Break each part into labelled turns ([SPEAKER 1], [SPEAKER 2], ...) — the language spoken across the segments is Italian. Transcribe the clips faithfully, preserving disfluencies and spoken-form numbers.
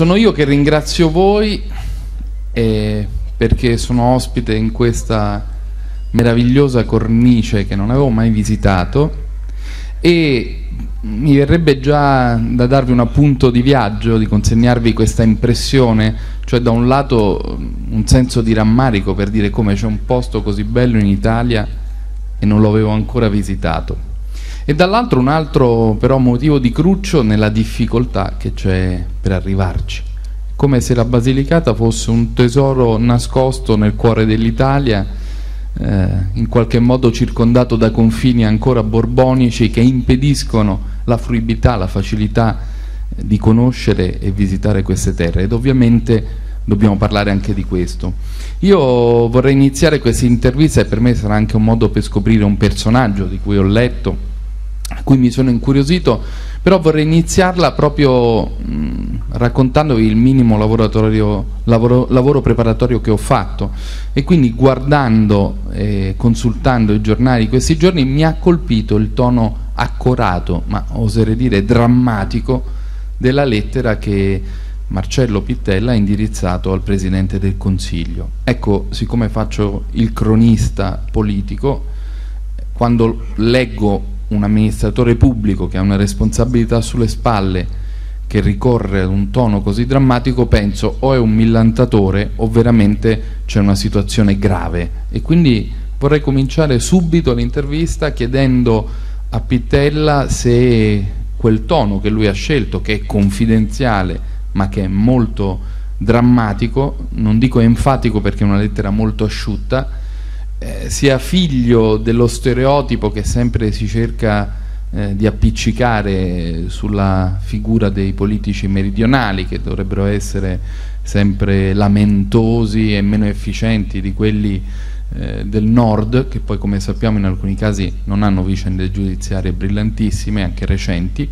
[SPEAKER 1] sono io che ringrazio voi eh, perché sono ospite in questa meravigliosa cornice che non avevo mai visitato, e mi verrebbe già da darvi un appunto di viaggio, di consegnarvi questa impressione, cioè da un lato un senso di rammarico per dire come c'è un posto così bello in Italia e non lo avevo ancora visitato, e dall'altro un altro però motivo di cruccio nella difficoltà che c'è per arrivarci, come se la Basilicata fosse un tesoro nascosto nel cuore dell'Italia, eh, in qualche modo circondato da confini ancora borbonici che impediscono la fruibilità, la facilità di conoscere e visitare queste terre, ed ovviamente dobbiamo parlare anche di questo. Io vorrei iniziare questa intervista, e per me sarà anche un modo per scoprire un personaggio di cui ho letto, a cui mi sono incuriosito, però vorrei iniziarla proprio mh, raccontandovi il minimo lavoratorio, lavoro, lavoro preparatorio che ho fatto, e quindi guardando e consultando i giornali questi giorni mi ha colpito il tono accorato, ma oserei dire drammatico, della lettera che Marcello Pittella ha indirizzato al Presidente del Consiglio. Ecco, siccome faccio il cronista politico, quando leggo un amministratore pubblico che ha una responsabilità sulle spalle che ricorre ad un tono così drammatico, penso o è un millantatore o veramente c'è una situazione grave, e quindi vorrei cominciare subito l'intervista chiedendo a Pittella se quel tono che lui ha scelto, che è confidenziale ma che è molto drammatico, non dico enfatico perché è una lettera molto asciutta, Eh, sia figlio dello stereotipo che sempre si cerca eh, di appiccicare sulla figura dei politici meridionali, che dovrebbero essere sempre lamentosi e meno efficienti di quelli eh, del nord, che poi, come sappiamo, in alcuni casi non hanno vicende giudiziarie brillantissime, anche recenti,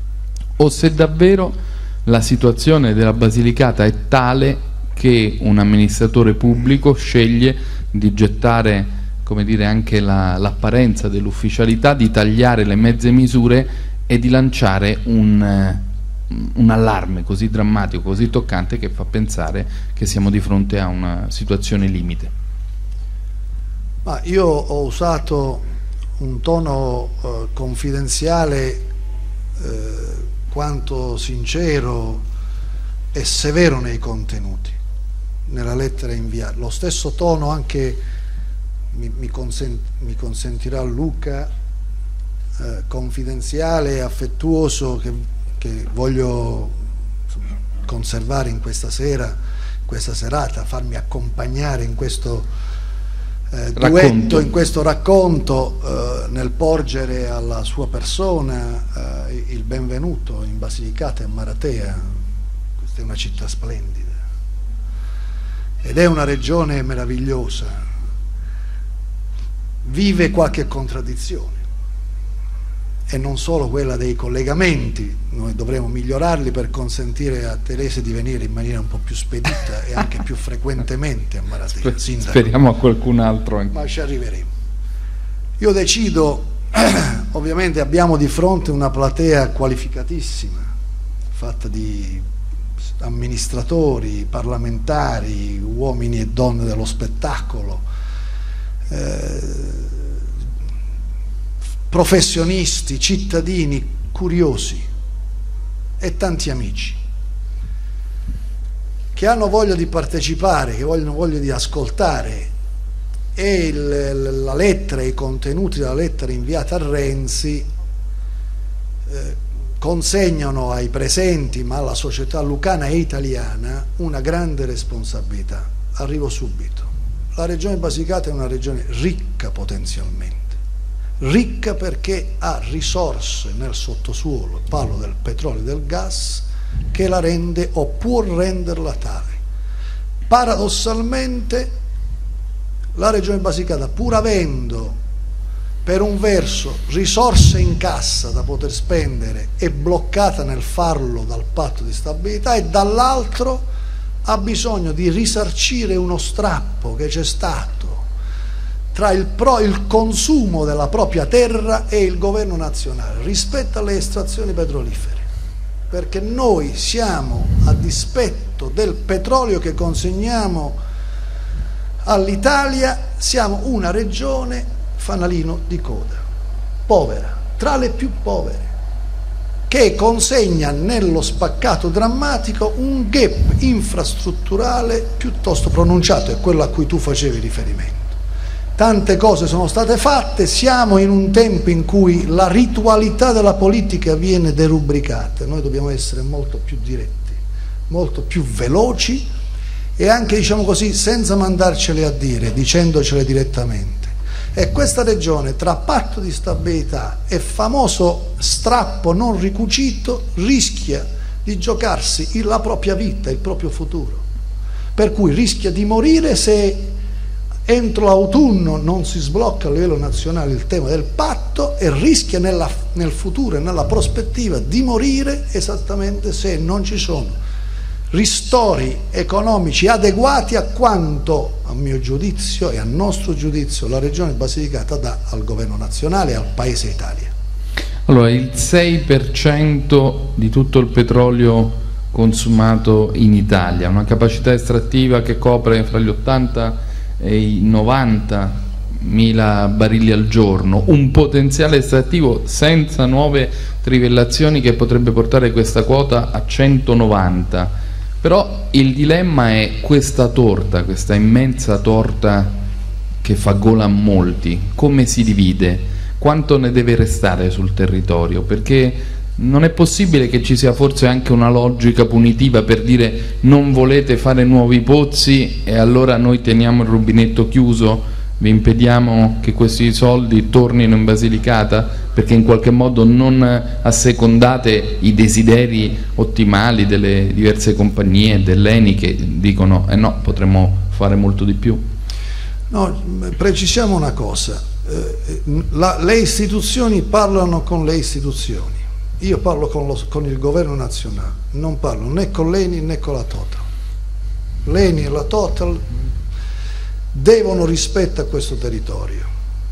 [SPEAKER 1] o se davvero la situazione della Basilicata è tale che un amministratore pubblico sceglie di gettare, come dire, anche l'apparenza la, dell'ufficialità, di tagliare le mezze misure e di lanciare un, un allarme così drammatico, così toccante, che fa pensare che siamo di fronte a una situazione limite.
[SPEAKER 2] Ma io ho usato un tono eh, confidenziale eh, quanto sincero e severo nei contenuti nella lettera inviata. Lo stesso tono anche mi, mi, consent, mi consentirà Luca, eh, confidenziale e affettuoso, che, che voglio insomma, conservare in questa sera, questa serata, farmi accompagnare in questo eh, duetto, in questo racconto, eh, nel porgere alla sua persona eh, il benvenuto in Basilicata e a Maratea. Questa è una città splendida ed è una regione meravigliosa, vive qualche contraddizione, e non solo quella dei collegamenti. Noi dovremo migliorarli per consentire a Telese di venire in maniera un po' più spedita e anche più frequentemente a Maratea.
[SPEAKER 1] Speriamo a qualcun altro anche.
[SPEAKER 2] Ma ci arriveremo. Io decido, ovviamente abbiamo di fronte una platea qualificatissima, fatta di amministratori, parlamentari, uomini e donne dello spettacolo, eh, professionisti, cittadini, curiosi e tanti amici che hanno voglia di partecipare, che hanno voglia di ascoltare, e il, la lettera, i contenuti della lettera inviata a Renzi eh, consegnano ai presenti, ma alla società lucana e italiana, una grande responsabilità. Arrivo subito. La regione Basilicata è una regione ricca potenzialmente, ricca perché ha risorse nel sottosuolo, parlo del petrolio e del gas, che la rende o può renderla tale. Paradossalmente la regione Basilicata, pur avendo per un verso risorse in cassa da poter spendere, è bloccata nel farlo dal patto di stabilità, e dall'altro ha bisogno di risarcire uno strappo che c'è stato tra il, pro, il consumo della propria terra e il governo nazionale rispetto alle estrazioni petrolifere. perché noi siamo, a dispetto del petrolio che consegniamo all'Italia, siamo una regione fanalino di coda, povera, tra le più povere, che consegna nello spaccato drammatico un gap infrastrutturale piuttosto pronunciato, è quello a cui tu facevi riferimento. Tante cose sono state fatte, siamo in un tempo in cui la ritualità della politica viene derubricata, noi dobbiamo essere molto più diretti, molto più veloci e anche, diciamo così, senza mandarcele a dire, dicendocele direttamente. E questa regione, tra patto di stabilità e famoso strappo non ricucito, rischia di giocarsi la propria vita, il proprio futuro, per cui rischia di morire se entro l'autunno non si sblocca a livello nazionale il tema del patto, e rischia nella, nel futuro e nella prospettiva di morire esattamente se non ci sono ristori economici adeguati a quanto, a mio giudizio e a nostro giudizio, la Regione Basilicata dà al governo nazionale e al Paese Italia.
[SPEAKER 1] Allora, il sei per cento di tutto il petrolio consumato in Italia, una capacità estrattiva che copre fra gli ottanta e i novanta mila barili al giorno, un potenziale estrattivo senza nuove trivellazioni che potrebbe portare questa quota a centonovanta. Però il dilemma è questa torta, questa immensa torta che fa gola a molti, come si divide? Quanto ne deve restare sul territorio? Perché non è possibile che ci sia forse anche una logica punitiva per dire non volete fare nuovi pozzi e allora noi teniamo il rubinetto chiuso, vi impediamo che questi soldi tornino in Basilicata, perché in qualche modo non assecondate i desideri ottimali delle diverse compagnie, dell'Eni, che dicono eh no, potremmo fare molto di più.
[SPEAKER 2] No, precisiamo una cosa, eh, la, le istituzioni parlano con le istituzioni, io parlo con, lo, con il governo nazionale, non parlo né con l'Eni né con la Total. L'Eni e la Total devono rispetto a questo territorio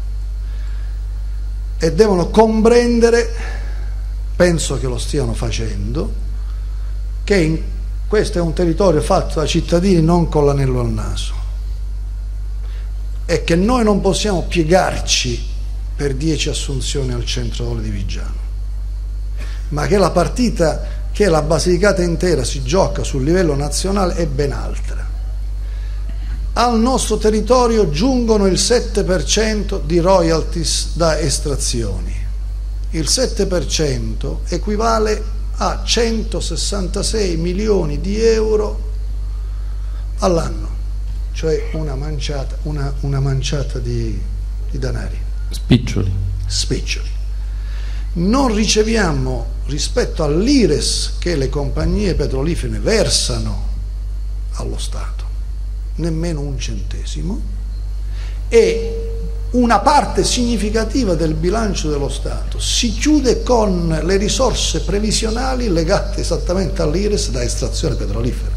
[SPEAKER 2] e devono comprendere, penso che lo stiano facendo, che in, questo è un territorio fatto da cittadini non con l'anello al naso e che noi non possiamo piegarci per dieci assunzioni al centro di Viggiano, ma che la partita che la Basilicata intera si gioca sul livello nazionale è ben altra. Al nostro territorio giungono il sette per cento di royalties da estrazioni. Il sette per cento equivale a centosessantasei milioni di euro all'anno, cioè una manciata, una, una manciata di, di denari.
[SPEAKER 1] Spiccioli.
[SPEAKER 2] Spiccioli. Non riceviamo, rispetto all'I R E S che le compagnie petrolifere versano allo Stato, nemmeno un centesimo, e una parte significativa del bilancio dello Stato si chiude con le risorse previsionali legate esattamente all'I R E S da estrazione petrolifera.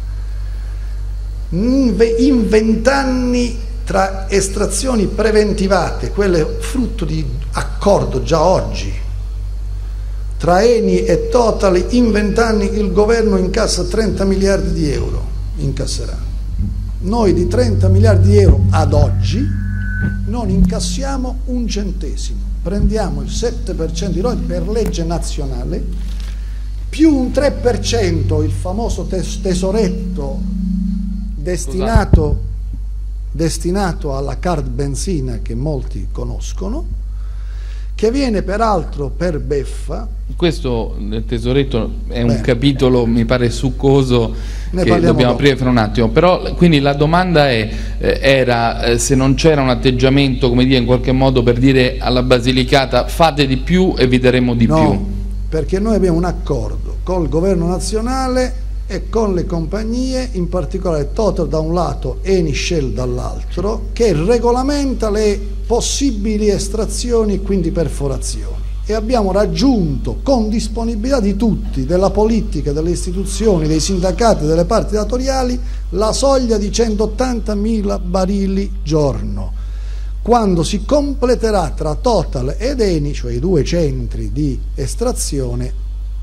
[SPEAKER 2] In vent'anni, tra estrazioni preventivate, quelle frutto di accordo già oggi tra Eni e Total, in vent'anni il governo incassa trenta miliardi di euro, incasserà. Noi di trenta miliardi di euro ad oggi non incassiamo un centesimo, prendiamo il sette per cento di royalty per legge nazionale, più un tre per cento, il famoso tes tesoretto destinato, destinato alla card benzina che molti conoscono, che viene peraltro per beffa. Questo del tesoretto è un Beh, capitolo, mi pare, succoso, che dobbiamo dopo. aprire fra un attimo. Però, quindi la domanda è, eh, era eh, se non c'era un atteggiamento, come dire, in qualche modo per dire alla Basilicata fate di più e vi daremo di
[SPEAKER 3] no,
[SPEAKER 2] più.
[SPEAKER 3] Perché noi abbiamo un accordo col governo nazionale e con le compagnie, in particolare Total da un lato, Eni Shell dall'altro, che regolamenta le possibili estrazioni e quindi perforazioni, e abbiamo raggiunto, con disponibilità di tutti, della politica, delle istituzioni, dei sindacati, delle parti datoriali, la soglia di centottantamila barili giorno. Quando si completerà tra Total ed Eni, cioè i due centri di estrazione,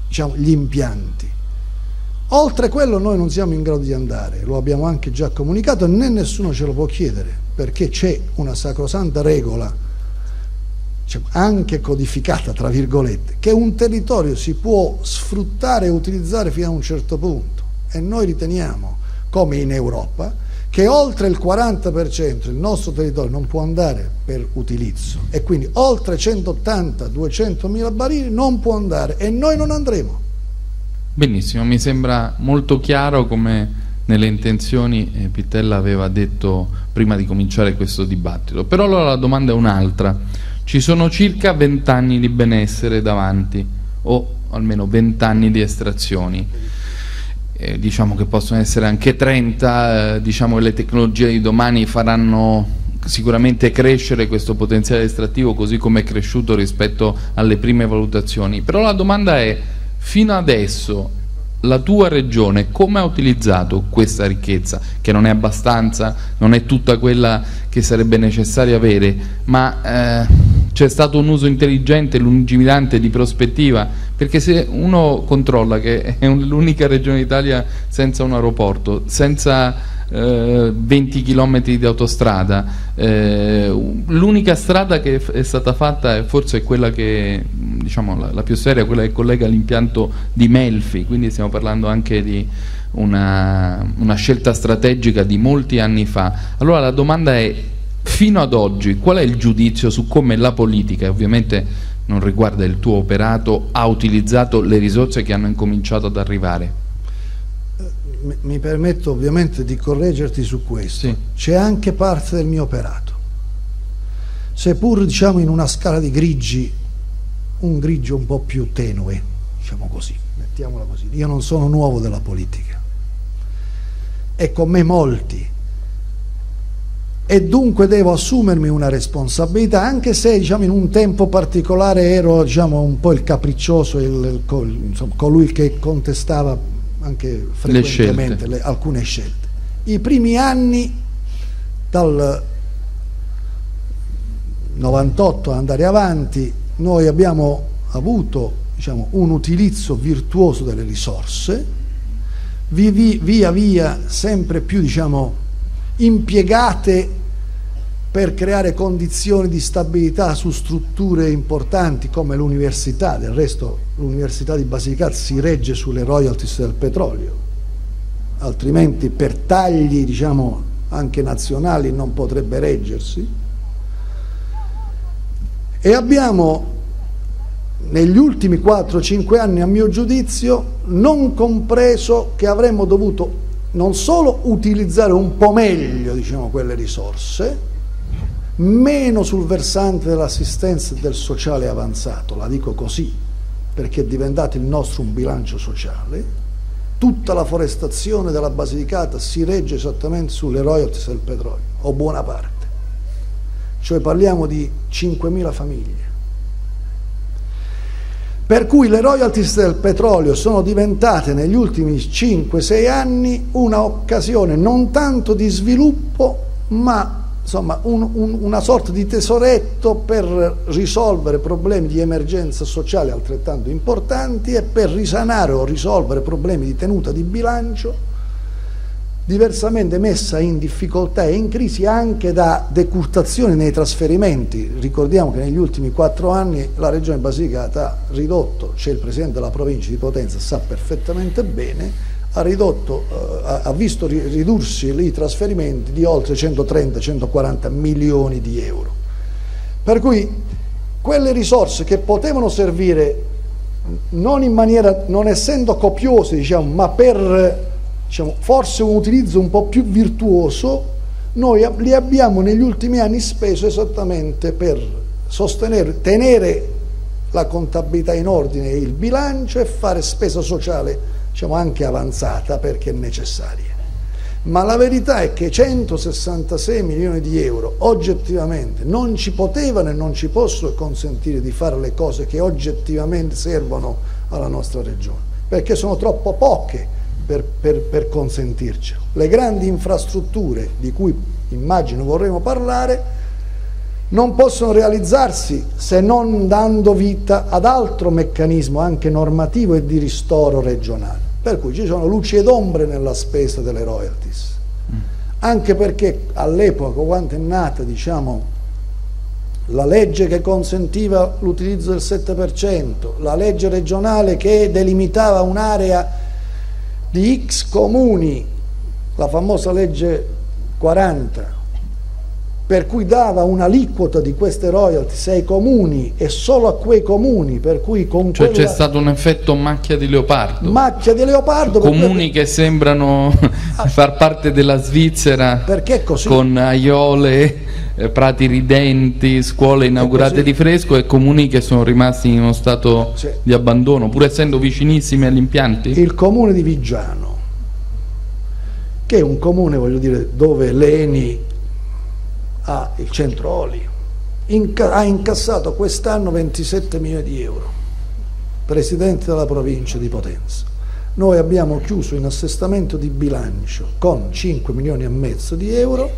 [SPEAKER 2] diciamo, gli impianti. Oltre quello noi non siamo in grado di andare, lo abbiamo anche già comunicato e né nessuno ce lo può chiedere, perché c'è una sacrosanta regola, diciamo, anche codificata tra virgolette, che un territorio si può sfruttare e utilizzare fino a un certo punto, e noi riteniamo, come in Europa, che oltre il quaranta per cento il nostro territorio non può andare per utilizzo, e quindi oltre centottanta duecentomila barili non può andare, e noi non andremo.
[SPEAKER 1] Benissimo, mi sembra molto chiaro come nelle intenzioni eh, Pittella aveva detto prima di cominciare questo dibattito. Però allora la domanda è un'altra. Ci sono circa vent'anni di benessere davanti, o almeno vent'anni di estrazioni. Eh, diciamo che possono essere anche trenta, eh, diciamo che le tecnologie di domani faranno sicuramente crescere questo potenziale estrattivo così come è cresciuto rispetto alle prime valutazioni. Però la domanda è: fino adesso la tua regione come ha utilizzato questa ricchezza, che non è abbastanza, non è tutta quella che sarebbe necessario avere, ma eh, c'è stato un uso intelligente, lungimirante, di prospettiva? Perché se uno controlla che è l'unica regione d'Italia senza un aeroporto, senza eh, venti chilometri di autostrada, eh, l'unica strada che è stata fatta è forse quella che, diciamo, la, la più seria, quella che collega l'impianto di Melfi, quindi stiamo parlando anche di una, una scelta strategica di molti anni fa. Allora la domanda è: fino ad oggi qual è il giudizio su come la politica, ovviamente non riguarda il tuo operato, ha utilizzato le risorse che hanno incominciato ad arrivare?
[SPEAKER 2] Mi permetto ovviamente di correggerti su questo. Sì. C'è anche parte del mio operato, seppur diciamo in una scala di grigi, un grigio un po' più tenue, diciamo così, mettiamola così. Io non sono nuovo della politica e con me molti, e dunque devo assumermi una responsabilità, anche se diciamo in un tempo particolare ero diciamo un po' il capriccioso, il, il, insomma, colui che contestava anche frequentemente le, alcune scelte. I primi anni, dal novantotto ad andare avanti, noi abbiamo avuto diciamo, un utilizzo virtuoso delle risorse, vi, vi, via via sempre più diciamo, impiegate per creare condizioni di stabilità su strutture importanti come l'università. Del resto l'università di Basilicata si regge sulle royalties del petrolio, altrimenti per tagli diciamo anche nazionali non potrebbe reggersi. E abbiamo negli ultimi quattro cinque anni, a mio giudizio, non compreso che avremmo dovuto non solo utilizzare un po' meglio diciamo, quelle risorse, meno sul versante dell'assistenza e del sociale avanzato, la dico così, perché è diventato il nostro un bilancio sociale. Tutta la forestazione della Basilicata si regge esattamente sulle royalties del petrolio, o buona parte, cioè parliamo di cinquemila famiglie. Per cui le royalties del petrolio sono diventate negli ultimi cinque sei anni un'occasione non tanto di sviluppo, ma insomma un, un, una sorta di tesoretto per risolvere problemi di emergenza sociale altrettanto importanti e per risanare o risolvere problemi di tenuta di bilancio diversamente messa in difficoltà e in crisi anche da decurtazioni nei trasferimenti. Ricordiamo che negli ultimi quattro anni la Regione Basilicata ha ridotto, c'è il Presidente della provincia di Potenza, sa perfettamente bene, ha, ridotto, eh, ha visto ridursi i trasferimenti di oltre centotrenta centoquaranta milioni di euro. Per cui quelle risorse che potevano servire non in maniera, non essendo copiose, diciamo, ma per diciamo, forse un utilizzo un po' più virtuoso, noi li abbiamo negli ultimi anni speso esattamente per sostenere, tenere la contabilità in ordine e il bilancio e fare spesa sociale diciamo, anche avanzata perché necessaria. Ma la verità è che centosessantasei milioni di euro oggettivamente non ci potevano e non ci possono consentire di fare le cose che oggettivamente servono alla nostra regione, perché sono troppo poche Per, per, per consentircelo. Le grandi infrastrutture di cui immagino vorremmo parlare non possono realizzarsi se non dando vita ad altro meccanismo anche normativo e di ristoro regionale. Per cui ci sono luci ed ombre nella spesa delle royalties, anche perché all'epoca, quando è nata, diciamo, la legge che consentiva l'utilizzo del sette per cento, la legge regionale che delimitava un'area di X comuni, la famosa legge quaranta, per cui dava un'aliquota di queste royalties ai comuni e solo a quei comuni, per cui con
[SPEAKER 1] cioè
[SPEAKER 2] quella...
[SPEAKER 1] c'è stato un effetto macchia di leopardo,
[SPEAKER 2] macchia di leopardo
[SPEAKER 1] comuni perché... che sembrano far parte della Svizzera,
[SPEAKER 2] perché così?
[SPEAKER 1] Con aiole, eh, prati ridenti, scuole inaugurate di fresco, e comuni che sono rimasti in uno stato sì. di abbandono, pur essendo vicinissimi agli impianti.
[SPEAKER 2] Il comune di Viggiano, che è un comune, voglio dire, dove l'Eni ha il centro oli, Inca ha incassato quest'anno ventisette milioni di euro, presidente della provincia di Potenza. Noi abbiamo chiuso in assestamento di bilancio con cinque milioni e mezzo di euro,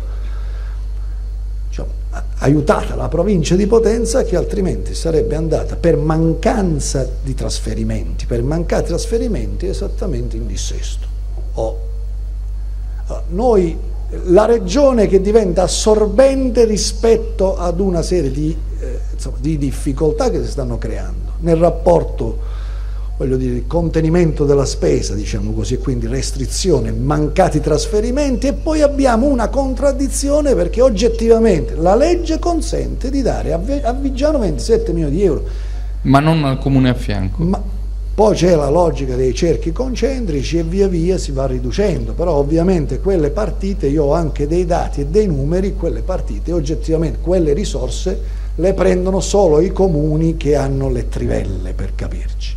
[SPEAKER 2] cioè, aiutata la provincia di Potenza, che altrimenti sarebbe andata per mancanza di trasferimenti, per mancati trasferimenti esattamente in dissesto. Oh. Allora, noi la regione che diventa assorbente rispetto ad una serie di, eh, insomma, di difficoltà che si stanno creando nel rapporto, voglio dire, contenimento della spesa, diciamo così, e quindi restrizione, mancati trasferimenti, e poi abbiamo una contraddizione perché oggettivamente la legge consente di dare a, a Viggiano ventisette milioni di euro,
[SPEAKER 1] ma non al comune a fianco.
[SPEAKER 2] Ma poi c'è la logica dei cerchi concentrici e via via si va riducendo, però ovviamente quelle partite, io ho anche dei dati e dei numeri, quelle partite oggettivamente, quelle risorse le prendono solo i comuni che hanno le trivelle, per capirci.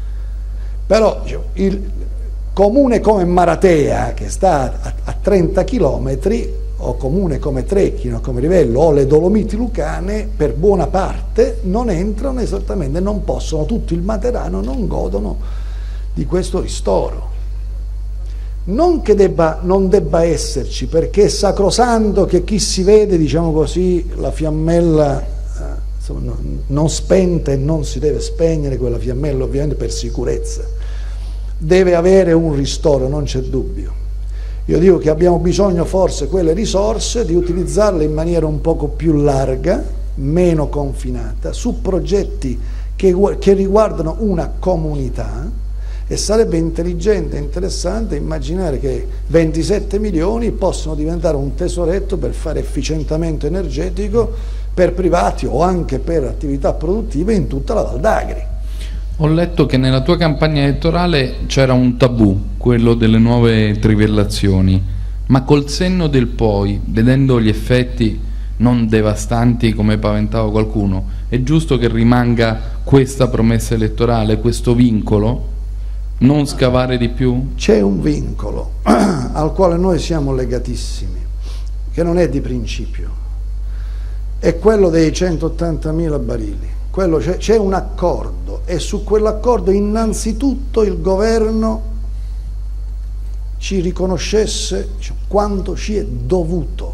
[SPEAKER 2] Però diciamo, il comune come Maratea, che sta a, a trenta chilometri, o comune come Trecchino, come Rivello, o le Dolomiti Lucane, per buona parte non entrano esattamente, non possono, tutto il Materano non godono di questo ristoro. Non che debba, non debba esserci, perché è sacrosanto che chi si vede, diciamo così, la fiammella eh, insomma, non, non spenta, e non si deve spegnere quella fiammella, ovviamente per sicurezza, deve avere un ristoro, non c'è dubbio. Io dico che abbiamo bisogno forse quelle risorse di utilizzarle in maniera un poco più larga, meno confinata, su progetti che, che riguardano una comunità, e sarebbe intelligente e interessante immaginare che ventisette milioni possono diventare un tesoretto per fare efficientamento energetico per privati o anche per attività produttive in tutta la Val d'Agri.
[SPEAKER 1] Ho letto che nella tua campagna elettorale c'era un tabù, quello delle nuove trivellazioni, ma col senno del poi, vedendo gli effetti non devastanti come paventava qualcuno, è giusto che rimanga questa promessa elettorale, questo vincolo? Non scavare di più?
[SPEAKER 2] C'è un vincolo al quale noi siamo legatissimi, che non è di principio, è quello dei centottantamila barili. C'è un accordo, e su quell'accordo innanzitutto il governo ci riconoscesse quanto ci è dovuto.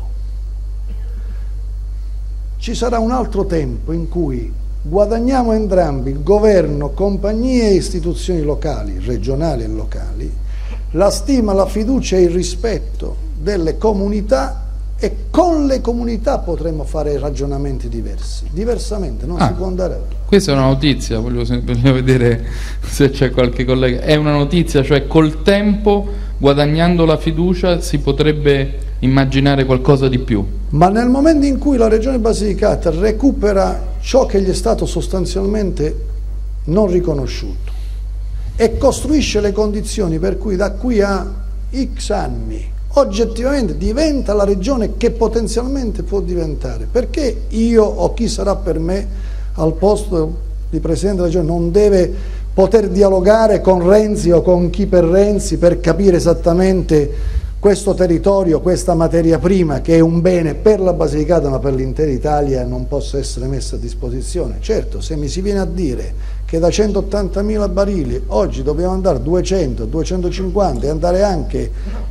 [SPEAKER 2] Ci sarà un altro tempo in cui guadagniamo entrambi, il governo, compagnie e istituzioni locali, regionali e locali, la stima, la fiducia e il rispetto delle comunità, e con le comunità potremmo fare ragionamenti diversi. Diversamente non ah, si può andare avanti.
[SPEAKER 1] Questa è una notizia, voglio, voglio vedere se c'è qualche collega. È una notizia, cioè col tempo, guadagnando la fiducia, si potrebbe immaginare qualcosa di più.
[SPEAKER 2] Ma nel momento in cui la Regione Basilicata recupera ciò che gli è stato sostanzialmente non riconosciuto e costruisce le condizioni per cui da qui a X anni oggettivamente diventa la regione che potenzialmente può diventare, perché io o chi sarà per me al posto di Presidente della Regione non deve poter dialogare con Renzi o con chi per Renzi per capire esattamente questo territorio, questa materia prima che è un bene per la Basilicata ma per l'intera Italia non possa essere messa a disposizione. Certo, se mi si viene a dire che da centottantamila barili oggi dobbiamo andare a duecento, duecentocinquanta e andare anche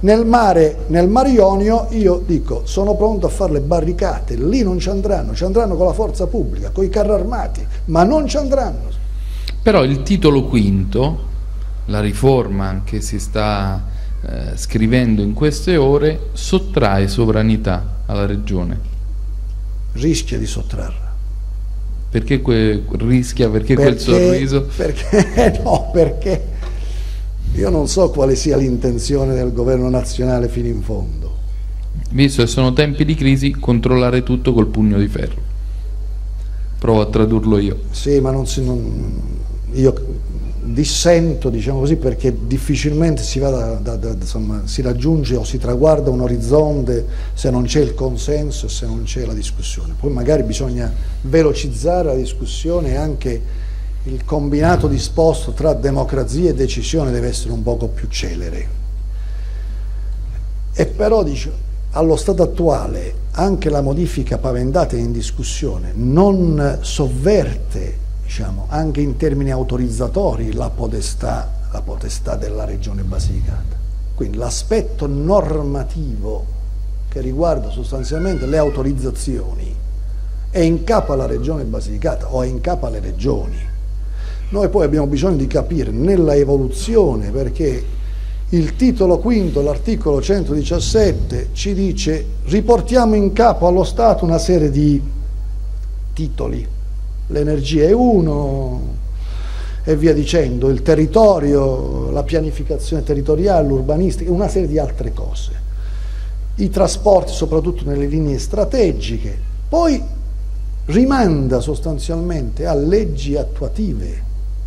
[SPEAKER 2] Nel mare, nel Mar Ionio, io dico, sono pronto a fare le barricate, lì non ci andranno, ci andranno con la forza pubblica, con i carri armati, ma non ci andranno.
[SPEAKER 1] Però il titolo quinto, la riforma che si sta eh, scrivendo in queste ore, sottrae sovranità alla regione.
[SPEAKER 2] Rischia di sottrarla.
[SPEAKER 1] Perché que rischia? Perché,
[SPEAKER 2] perché
[SPEAKER 1] quel sorriso?
[SPEAKER 2] Perché no, perché io non so quale sia l'intenzione del governo nazionale fino in fondo.
[SPEAKER 1] Visto che sono tempi di crisi, controllare tutto col pugno di ferro. Provo a tradurlo io.
[SPEAKER 2] Sì, ma non si, non, io dissento, diciamo così, perché difficilmente si, va da, da, da, insomma, si raggiunge o si traguarda un orizzonte se non c'è il consenso e se non c'è la discussione. Poi magari bisogna velocizzare la discussione e anche il combinato disposto tra democrazia e decisione deve essere un poco più celere. E però, dice, allo stato attuale anche la modifica paventata in discussione non sovverte, diciamo, anche in termini autorizzatori la potestà, la potestà della Regione Basilicata. Quindi l'aspetto normativo che riguarda sostanzialmente le autorizzazioni è in capo alla Regione Basilicata o è in capo alle regioni. Noi poi abbiamo bisogno di capire nella evoluzione, perché il titolo quinto, l'articolo centodiciassette, ci dice riportiamo in capo allo Stato una serie di titoli. L'energia è uno e via dicendo, il territorio, la pianificazione territoriale, l'urbanistica, una serie di altre cose. I trasporti, soprattutto nelle linee strategiche. Poi rimanda sostanzialmente a leggi attuative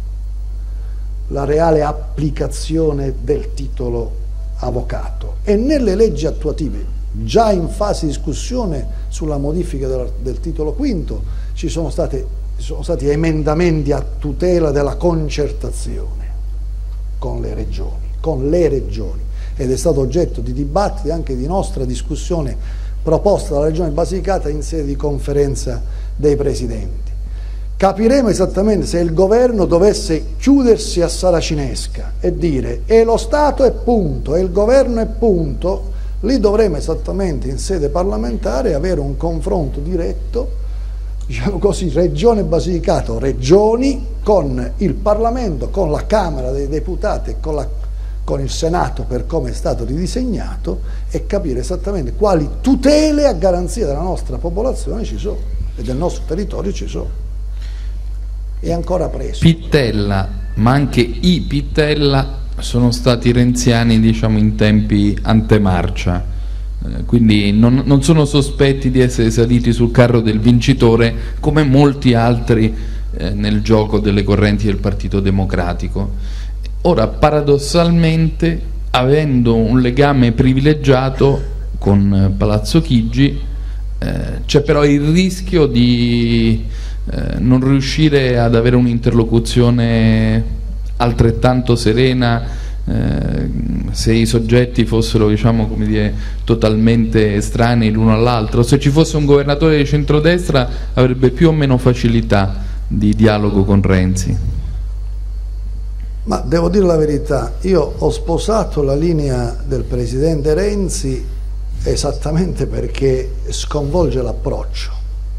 [SPEAKER 2] la reale applicazione del titolo avocato, e nelle leggi attuative, già in fase di discussione sulla modifica del, del titolo quinto, ci sono, state, ci sono stati emendamenti a tutela della concertazione con le regioni, con le regioni, ed è stato oggetto di dibattiti, anche di nostra discussione proposta dalla Regione Basilicata in sede di conferenza dei presidenti. Capiremo esattamente se il governo dovesse chiudersi a saracinesca e dire e lo Stato è punto, e il governo è punto, lì dovremo esattamente in sede parlamentare avere un confronto diretto, diciamo così, Regione Basilicata o regioni, con il Parlamento, con la Camera dei Deputati e con, la, con il Senato per come è stato ridisegnato, e capire esattamente quali tutele a garanzia della nostra popolazione ci sono e del nostro territorio ci sono. È ancora presto.
[SPEAKER 1] Pittella, ma anche i Pittella sono stati renziani, diciamo, in tempi antemarcia, eh, quindi non, non sono sospetti di essere saliti sul carro del vincitore come molti altri eh, nel gioco delle correnti del Partito Democratico. Ora, paradossalmente, avendo un legame privilegiato con Palazzo Chigi, eh, c'è però il rischio di Eh, non riuscire ad avere un'interlocuzione altrettanto serena eh, se i soggetti fossero, diciamo, come dire, totalmente estranei l'uno all'altro. Se ci fosse un governatore di centrodestra avrebbe più o meno facilità di dialogo con Renzi.
[SPEAKER 2] Ma devo dire la verità, io ho sposato la linea del presidente Renzi esattamente perché sconvolge l'approccio.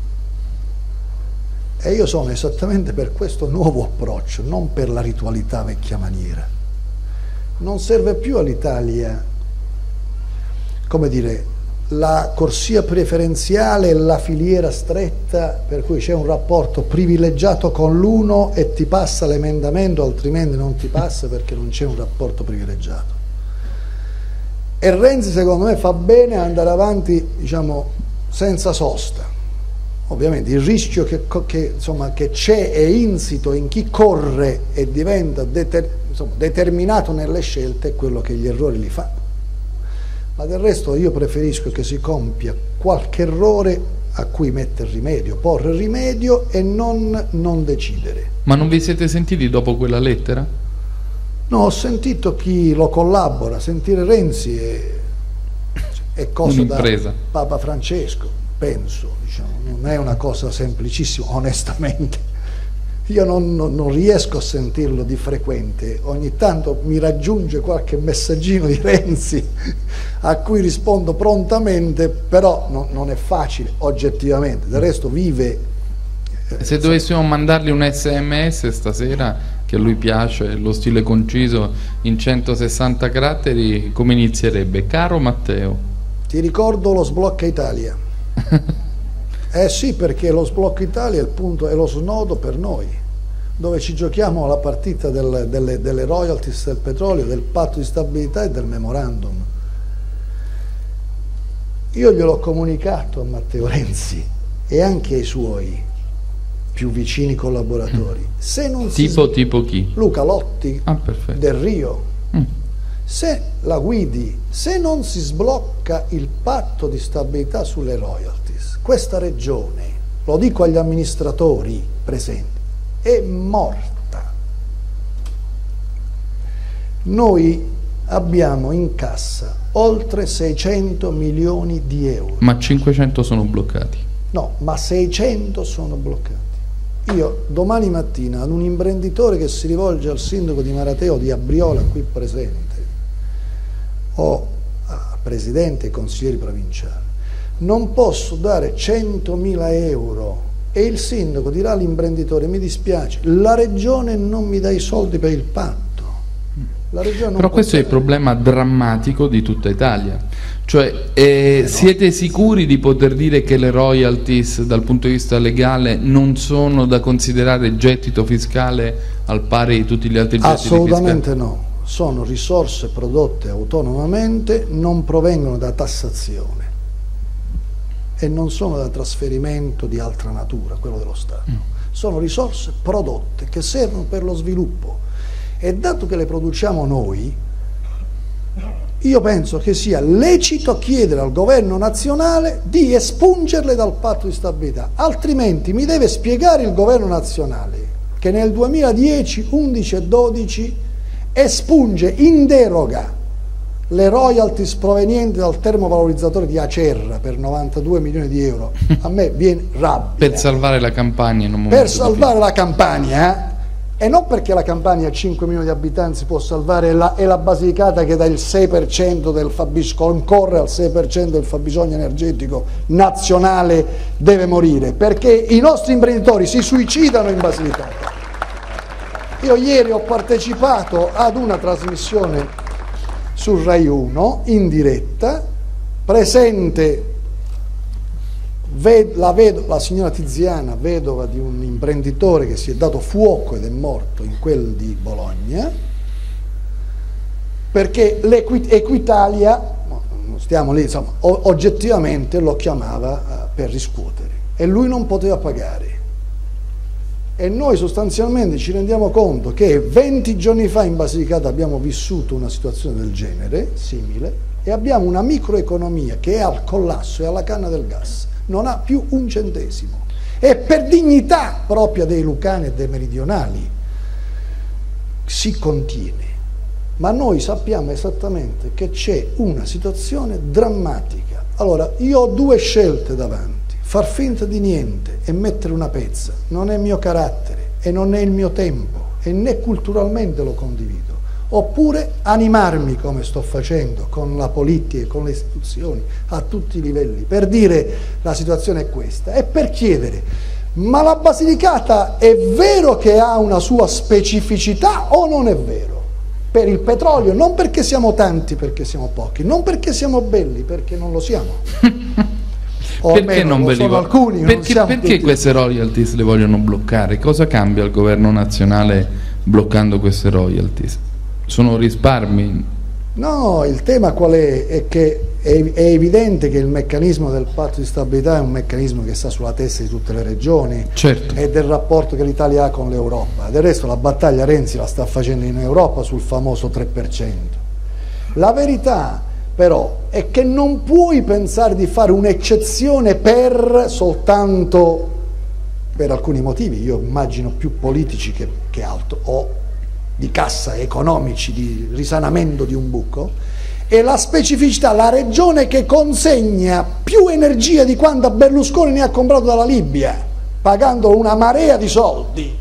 [SPEAKER 2] E io sono esattamente per questo nuovo approccio, non per la ritualità vecchia maniera. Non serve più all'Italia, come dire, la corsia preferenziale e la filiera stretta, per cui c'è un rapporto privilegiato con l'uno e ti passa l'emendamento, altrimenti non ti passa perché non c'è un rapporto privilegiato. E Renzi, secondo me, fa bene a andare avanti, diciamo, senza sosta. Ovviamente il rischio che, che, insomma, che c'è è insito in chi corre e diventa deter, insomma, determinato nelle scelte, è quello che gli errori li fa. Ma del resto io preferisco che si compia qualche errore a cui mettere rimedio, porre rimedio e non, non decidere.
[SPEAKER 1] Ma non vi siete sentiti dopo quella lettera?
[SPEAKER 2] No, ho sentito chi lo collabora. Sentire Renzi è, è cosa da Papa Francesco, penso, diciamo. Non è una cosa semplicissima, onestamente. io non, non, non riesco a sentirlo di frequente, ogni tanto mi raggiunge qualche messaggino di Renzi a cui rispondo prontamente, però no, non è facile oggettivamente, del resto vive...
[SPEAKER 1] Eh, Se dovessimo mandargli un sms stasera, che a lui piace, lo stile conciso in centosessanta caratteri, come inizierebbe? Caro Matteo.
[SPEAKER 2] Ti ricordo lo sblocca Italia. Eh sì, perché lo sblocco Italia è, il punto, è lo snodo per noi, dove ci giochiamo la partita del, delle, delle royalties del petrolio, del patto di stabilità e del memorandum. Io gliel'ho comunicato a Matteo Renzi e anche ai suoi più vicini collaboratori. Se non
[SPEAKER 1] tipo,
[SPEAKER 2] si...
[SPEAKER 1] tipo chi?
[SPEAKER 2] Luca Lotti,
[SPEAKER 1] ah, perfetto.
[SPEAKER 2] Del Rio.
[SPEAKER 1] Mm.
[SPEAKER 2] Se la guidi, se non si sblocca il patto di stabilità sulle royalties, questa regione, lo dico agli amministratori presenti, è morta. Noi abbiamo in cassa oltre seicento milioni di euro.
[SPEAKER 1] Ma cinquecento sono bloccati.
[SPEAKER 2] No, ma seicento sono bloccati. Io domani mattina ad un imprenditore che si rivolge al sindaco di Marateo, di Abriola, qui presente, o a presidente e consiglieri provinciali, non posso dare centomila euro e il sindaco dirà all'imprenditore: mi dispiace, la regione non mi dà i soldi per il patto. La regione non
[SPEAKER 1] Però questo è il problema drammatico di tutta Italia. Cioè, eh, siete sicuri di poter dire che le royalties dal punto di vista legale non sono da considerare gettito fiscale al pari di tutti gli altri gettiti fiscali?
[SPEAKER 2] Assolutamente no. Sono risorse prodotte autonomamente, non provengono da tassazione e non sono da trasferimento di altra natura, quello dello Stato. No. Sono risorse prodotte che servono per lo sviluppo e dato che le produciamo noi, io penso che sia lecito chiedere al governo nazionale di espungerle dal patto di stabilità, altrimenti mi deve spiegare il governo nazionale che nel duemiladieci, undici e dodici espunge in deroga le royalties provenienti dal termovalorizzatore di Acerra per novantadue milioni di euro. A me viene rabbia.
[SPEAKER 1] Per salvare la Campania in un momento.
[SPEAKER 2] Per salvare la Campania, eh? E non perché la Campania ha cinque milioni di abitanti si può salvare, la, e la Basilicata che dà il sei per cento del fabbisogno, concorre al sei per cento del fabbisogno energetico nazionale, deve morire, perché i nostri imprenditori si suicidano in Basilicata. Io ieri ho partecipato ad una trasmissione su Rai uno in diretta, presente La, vedo, la signora Tiziana, vedova di un imprenditore che si è dato fuoco ed è morto in quel di Bologna, perché l'Equitalia, stiamo lì, insomma, oggettivamente lo chiamava per riscuotere e lui non poteva pagare. E noi sostanzialmente ci rendiamo conto che venti giorni fa in Basilicata abbiamo vissuto una situazione del genere, simile, e abbiamo una microeconomia che è al collasso e alla canna del gas. Non ha più un centesimo e per dignità propria dei lucani e dei meridionali si contiene, ma noi sappiamo esattamente che c'è una situazione drammatica. Allora io ho due scelte davanti: far finta di niente e mettere una pezza non è il mio carattere e non è il mio tempo e né culturalmente lo condivido, oppure animarmi come sto facendo con la politica e con le istituzioni a tutti i livelli per dire la situazione è questa e per chiedere: ma la Basilicata è vero che ha una sua specificità o non è vero? Per il petrolio, non perché siamo tanti, perché siamo pochi, non perché siamo belli, perché non lo siamo. O
[SPEAKER 1] perché non ve li
[SPEAKER 2] sono alcuni,
[SPEAKER 1] perché,
[SPEAKER 2] non
[SPEAKER 1] perché
[SPEAKER 2] tutti.
[SPEAKER 1] Queste royalties le vogliono bloccare? Cosa cambia il governo nazionale bloccando queste royalties? Sono risparmi?
[SPEAKER 2] No, il tema qual è? È che è, è evidente che il meccanismo del patto di stabilità è un meccanismo che sta sulla testa di tutte le regioni,
[SPEAKER 1] certo,
[SPEAKER 2] e del rapporto che l'Italia ha con l'Europa. Del resto la battaglia Renzi la sta facendo in Europa sul famoso tre per cento. La verità però è che non puoi pensare di fare un'eccezione per soltanto per alcuni motivi, io immagino più politici che, che altro, o di cassa economici, di risanamento di un buco, e la specificità, la regione che consegna più energia di quanta Berlusconi ne ha comprato dalla Libia, pagando una marea di soldi,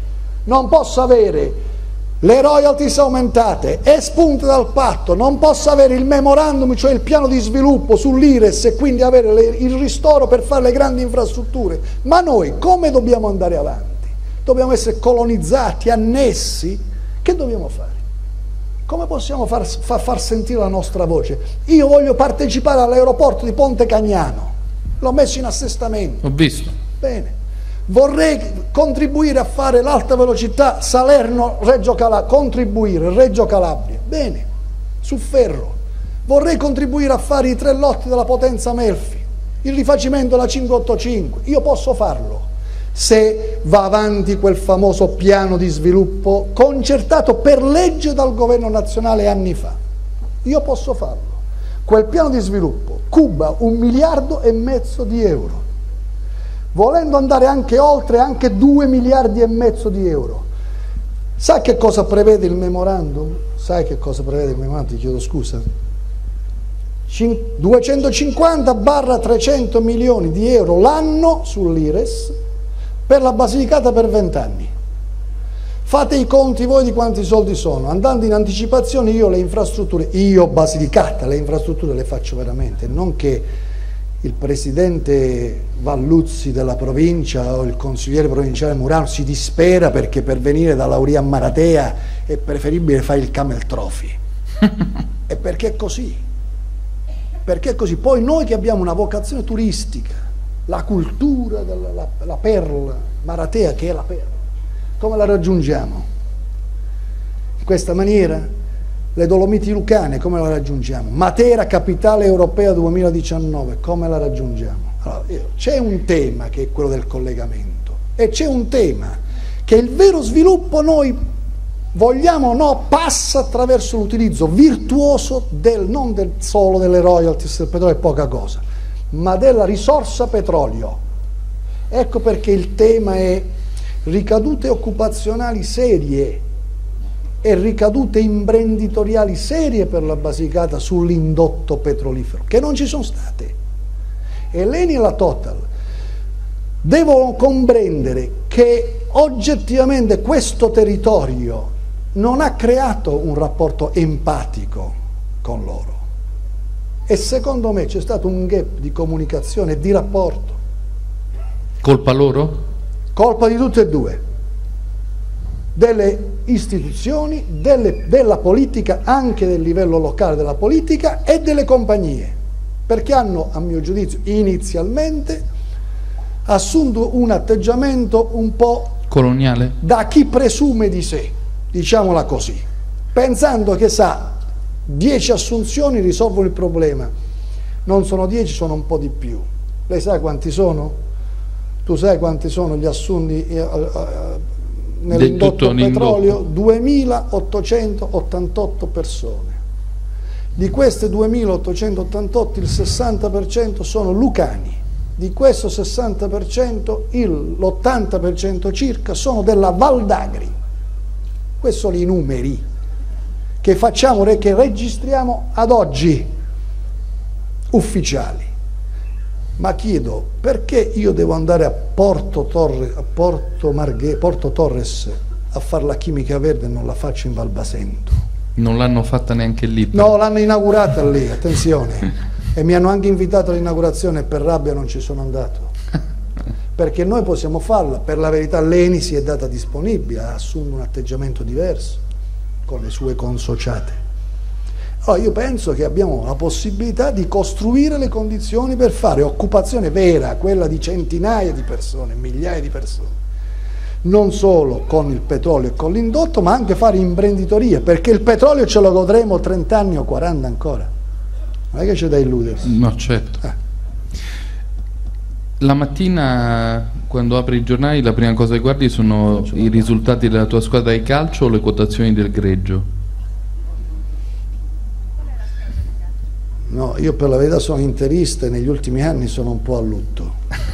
[SPEAKER 2] non posso avere le royalties aumentate, espunte dal patto, non posso avere il memorandum, cioè il piano di sviluppo sull'I R E S e quindi avere le, il ristoro per fare le grandi infrastrutture. Ma noi come dobbiamo andare avanti? Dobbiamo essere colonizzati, annessi? Che dobbiamo fare? Come possiamo far, far, far sentire la nostra voce? Io voglio partecipare all'aeroporto di Ponte Cagnano, l'ho messo in assestamento.
[SPEAKER 1] Ho visto.
[SPEAKER 2] Bene. Vorrei contribuire a fare l'alta velocità Salerno-Reggio Calabria, contribuire Reggio Calabria, bene, su ferro. Vorrei contribuire a fare i tre lotti della potenza Melfi, il rifacimento della cinquecentottantacinque, io posso farlo, se va avanti quel famoso piano di sviluppo concertato per legge dal governo nazionale anni fa. Io posso farlo. Quel piano di sviluppo cuba un miliardo e mezzo di euro. Volendo andare anche oltre, anche due miliardi e mezzo di euro. Sai che cosa prevede il memorandum? Sai che cosa prevede il memorandum? Ti chiedo scusa. duecentocinquanta trecento milioni di euro l'anno sull'I R E S per la Basilicata per vent'anni. Fate i conti voi di quanti soldi sono. Andando in anticipazione io le infrastrutture, io Basilicata, le infrastrutture le faccio veramente, non che il presidente Valluzzi della provincia o il consigliere provinciale Murano si dispera perché per venire da Lauria a Maratea è preferibile fare il camel trophy. E perché è così? Perché è così? Poi noi che abbiamo una vocazione turistica, la cultura della la, la perla, Maratea che è la perla, come la raggiungiamo? In questa maniera? Le Dolomiti Lucane, come la raggiungiamo? Matera, capitale europea duemiladiciannove, come la raggiungiamo? Allora, c'è un tema che è quello del collegamento e c'è un tema che il vero sviluppo noi vogliamo o no passa attraverso l'utilizzo virtuoso del, non del, solo delle royalties del petrolio è poca cosa, ma della risorsa petrolio. Ecco perché il tema è ricadute occupazionali serie e ricadute imprenditoriali serie per la Basilicata sull'indotto petrolifero, che non ci sono state. E l'Eni e la Total devono comprendere che oggettivamente questo territorio non ha creato un rapporto empatico con loro. E secondo me c'è stato un gap di comunicazione e di rapporto.
[SPEAKER 1] Colpa loro?
[SPEAKER 2] Colpa di tutte e due. Delle istituzioni, delle, della politica, anche del livello locale della politica e delle compagnie, perché hanno, a mio giudizio, inizialmente assunto un atteggiamento un po'
[SPEAKER 1] coloniale,
[SPEAKER 2] da chi presume di sé, diciamola così, pensando che sa, dieci assunzioni risolvono il problema. Non sono dieci, sono un po' di più. Lei sa quanti sono? Tu sai quanti sono gli assunti eh, eh, nell'indotto petrolio? duemilaottocentottantotto persone. Di queste duemilaottocentottantotto il sessanta per cento sono lucani, di questo sessanta per cento l'ottanta per cento circa sono della Val d'Agri. Questi sono i numeri che facciamo, che registriamo ad oggi ufficiali. Ma chiedo, perché io devo andare a Porto, Torre, a Porto, Marghe, Porto Torres a fare la chimica verde e non la faccio in Valbasento?
[SPEAKER 1] Non l'hanno fatta neanche lì? Però.
[SPEAKER 2] No, l'hanno inaugurata lì, attenzione. E mi hanno anche invitato all'inaugurazione e per rabbia non ci sono andato. Perché noi possiamo farla, per la verità l'Eni si è data disponibile, ha assunto un atteggiamento diverso con le sue consociate. Allora io penso che abbiamo la possibilità di costruire le condizioni per fare occupazione vera, quella di centinaia di persone, migliaia di persone, non solo con il petrolio e con l'indotto, ma anche fare imprenditoria, perché il petrolio ce lo godremo trenta anni o quaranta ancora, non è che c'è da illudersi.
[SPEAKER 1] No, certo.
[SPEAKER 2] Eh.
[SPEAKER 1] La mattina quando apri i giornali la prima cosa che guardi sono i risultati della tua squadra di calcio o le quotazioni del greggio?
[SPEAKER 2] No, io per la verità sono interista e negli ultimi anni sono un po' a lutto,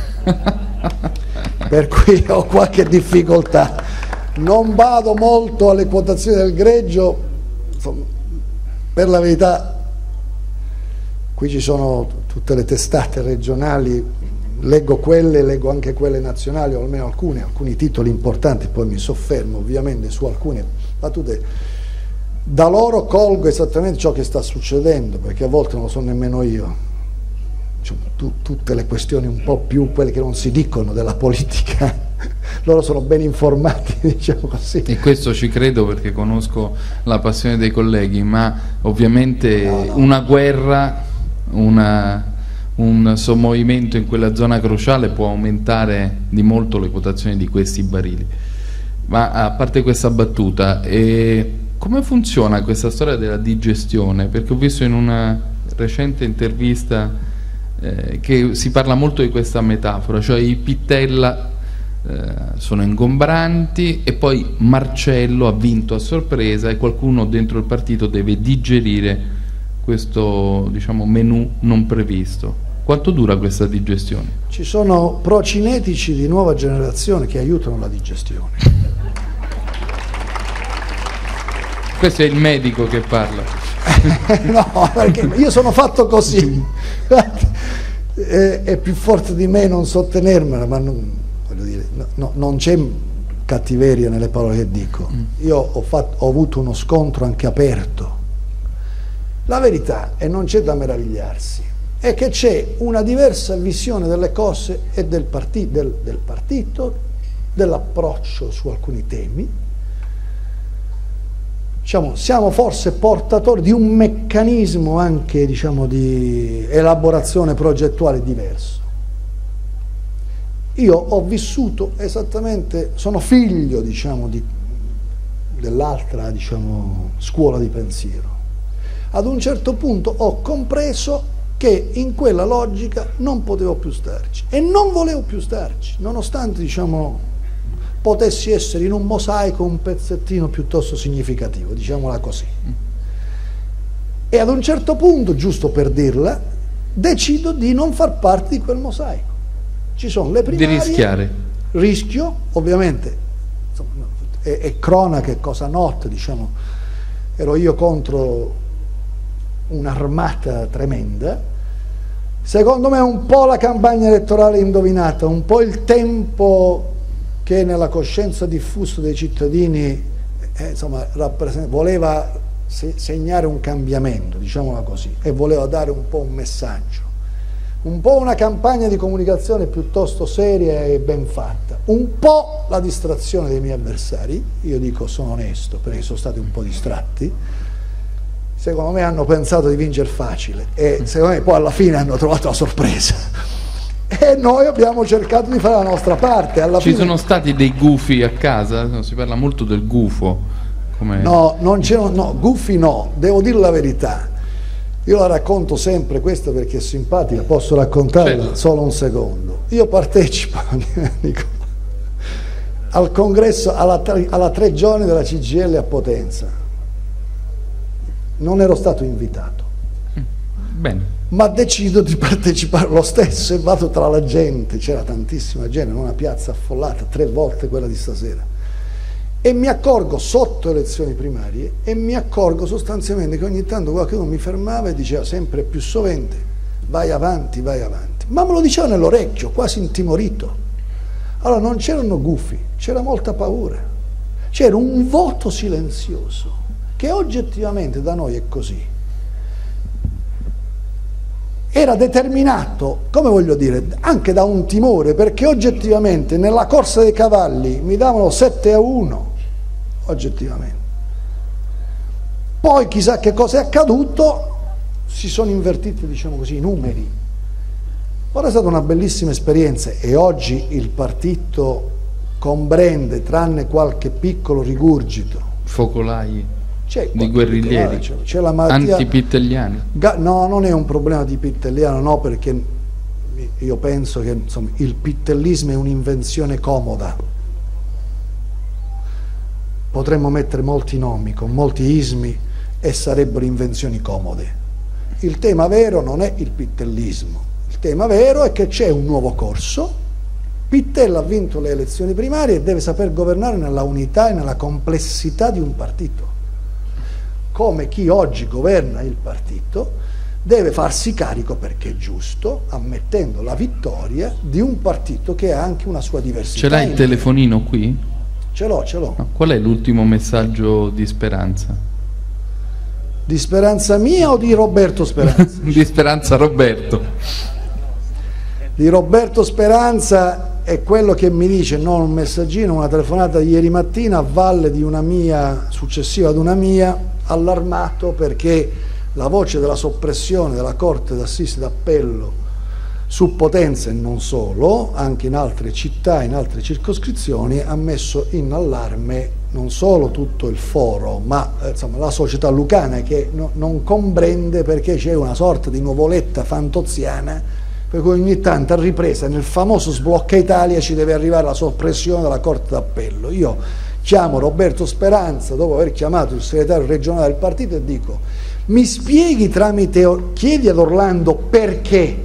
[SPEAKER 2] per cui ho qualche difficoltà. Non vado molto alle quotazioni del greggio, per la verità qui ci sono tutte le testate regionali, leggo quelle, leggo anche quelle nazionali, o almeno alcune, alcuni titoli importanti, poi mi soffermo ovviamente su alcune battute. Da loro colgo esattamente ciò che sta succedendo, perché a volte non lo so nemmeno io, cioè, tu, tutte le questioni un po' più quelle che non si dicono della politica, loro sono ben informati, diciamo così.
[SPEAKER 1] E questo ci credo perché conosco la passione dei colleghi, ma ovviamente no, no. una guerra, una, un sommovimento in quella zona cruciale può aumentare di molto le quotazioni di questi barili. Ma a parte questa battuta, eh, come funziona questa storia della digestione? Perché ho visto in una recente intervista eh, che si parla molto di questa metafora, cioè i Pittella eh, sono ingombranti e poi Marcello ha vinto a sorpresa e qualcuno dentro il partito deve digerire questo, diciamo, menù non previsto. Quanto dura questa digestione?
[SPEAKER 2] Ci sono procinetici di nuova generazione che aiutano la digestione.
[SPEAKER 1] Questo è il medico che parla.
[SPEAKER 2] No, perché io sono fatto così. È, è più forte di me non sostenermela, ma non, voglio dire, no, non c'è cattiveria nelle parole che dico. Io ho, fatto, ho avuto uno scontro anche aperto. La verità, e non c'è da meravigliarsi, è che c'è una diversa visione delle cose e del, partì, del, del partito, dell'approccio su alcuni temi. Diciamo, siamo forse portatori di un meccanismo anche, diciamo, di elaborazione progettuale diverso. Io ho vissuto esattamente, sono figlio, diciamo, di, dell'altra, diciamo, scuola di pensiero. Ad un certo punto ho compreso che in quella logica non potevo più starci e non volevo più starci, nonostante, diciamo, potessi essere in un mosaico un pezzettino piuttosto significativo, diciamola così. E ad un certo punto, giusto per dirla, decido di non far parte di quel mosaico. Ci sono le primarie,
[SPEAKER 1] di rischiare.
[SPEAKER 2] Rischio, ovviamente, insomma, è, è cronaca, è cosa nota, diciamo, ero io contro un'armata tremenda. Secondo me un po' la campagna elettorale indovinata, un po' il tempo che nella coscienza diffusa dei cittadini eh, insomma, voleva se segnare un cambiamento, diciamola così, e voleva dare un po' un messaggio, un po' una campagna di comunicazione piuttosto seria e ben fatta, un po' la distrazione dei miei avversari. Io dico, sono onesto, perché sono stati un po' distratti, secondo me hanno pensato di vincere facile e secondo me poi alla fine hanno trovato la sorpresa. E noi abbiamo cercato di fare la nostra parte. Alla
[SPEAKER 1] Ci
[SPEAKER 2] fine...
[SPEAKER 1] sono stati dei gufi a casa? Si parla molto del gufo. Come...
[SPEAKER 2] No, non c'erano, no, gufi no, devo dire la verità. Io la racconto sempre questa perché è simpatica, posso raccontarla? Certo. Solo un secondo. Io partecipo dico, al congresso, alla, alla tre giorni della C G I L a Potenza. Non ero stato invitato.
[SPEAKER 1] Bene.
[SPEAKER 2] Ma decido di partecipare lo stesso e vado tra la gente, c'era tantissima gente, in una piazza affollata, tre volte quella di stasera, e mi accorgo sotto elezioni primarie e mi accorgo sostanzialmente che ogni tanto qualcuno mi fermava e diceva sempre più sovente vai avanti, vai avanti, ma me lo diceva nell'orecchio, quasi intimorito. Allora non c'erano gufi, c'era molta paura, c'era un voto silenzioso che oggettivamente da noi è così. Era determinato, come voglio dire, anche da un timore, perché oggettivamente nella corsa dei cavalli mi davano sette a uno, oggettivamente. Poi chissà che cosa è accaduto, si sono invertiti, diciamo così, i numeri. Ora è stata una bellissima esperienza e oggi il partito comprende, tranne qualche piccolo rigurgito,
[SPEAKER 1] focolai di
[SPEAKER 2] C'è
[SPEAKER 1] guerriglieri,
[SPEAKER 2] c'è la malattia
[SPEAKER 1] antipittelliani.
[SPEAKER 2] No, non è un problema di pittelliano, no, perché io penso che insomma, il pittellismo è un'invenzione comoda. Potremmo mettere molti nomi con molti ismi e sarebbero invenzioni comode. Il tema vero non è il pittellismo, il tema vero è che c'è un nuovo corso. Pittella ha vinto le elezioni primarie e deve saper governare nella unità e nella complessità di un partito. Come chi oggi governa il partito deve farsi carico, perché è giusto, ammettendo la vittoria di un partito che ha anche una sua diversità.
[SPEAKER 1] Ce l'hai il telefonino qui?
[SPEAKER 2] Ce l'ho, ce l'ho.
[SPEAKER 1] No, qual è l'ultimo messaggio di Speranza?
[SPEAKER 2] Di Speranza mia o di Roberto Speranza?
[SPEAKER 1] Di Speranza Roberto.
[SPEAKER 2] Di Roberto Speranza è quello che mi dice, non un messaggino, una telefonata di ieri mattina a valle di una mia, successiva ad una mia, allarmato perché la voce della soppressione della Corte d'Assise d'Appello su Potenza e non solo, anche in altre città, in altre circoscrizioni, ha messo in allarme non solo tutto il foro, ma eh, insomma, la società lucana, che no, non comprende perché c'è una sorta di nuvoletta fantoziana, per cui ogni tanto a ripresa nel famoso sblocca Italia ci deve arrivare la soppressione della Corte d'Appello. Io chiamo Roberto Speranza, dopo aver chiamato il segretario regionale del partito, e dico: mi spieghi tramite, chiedi ad Orlando perché,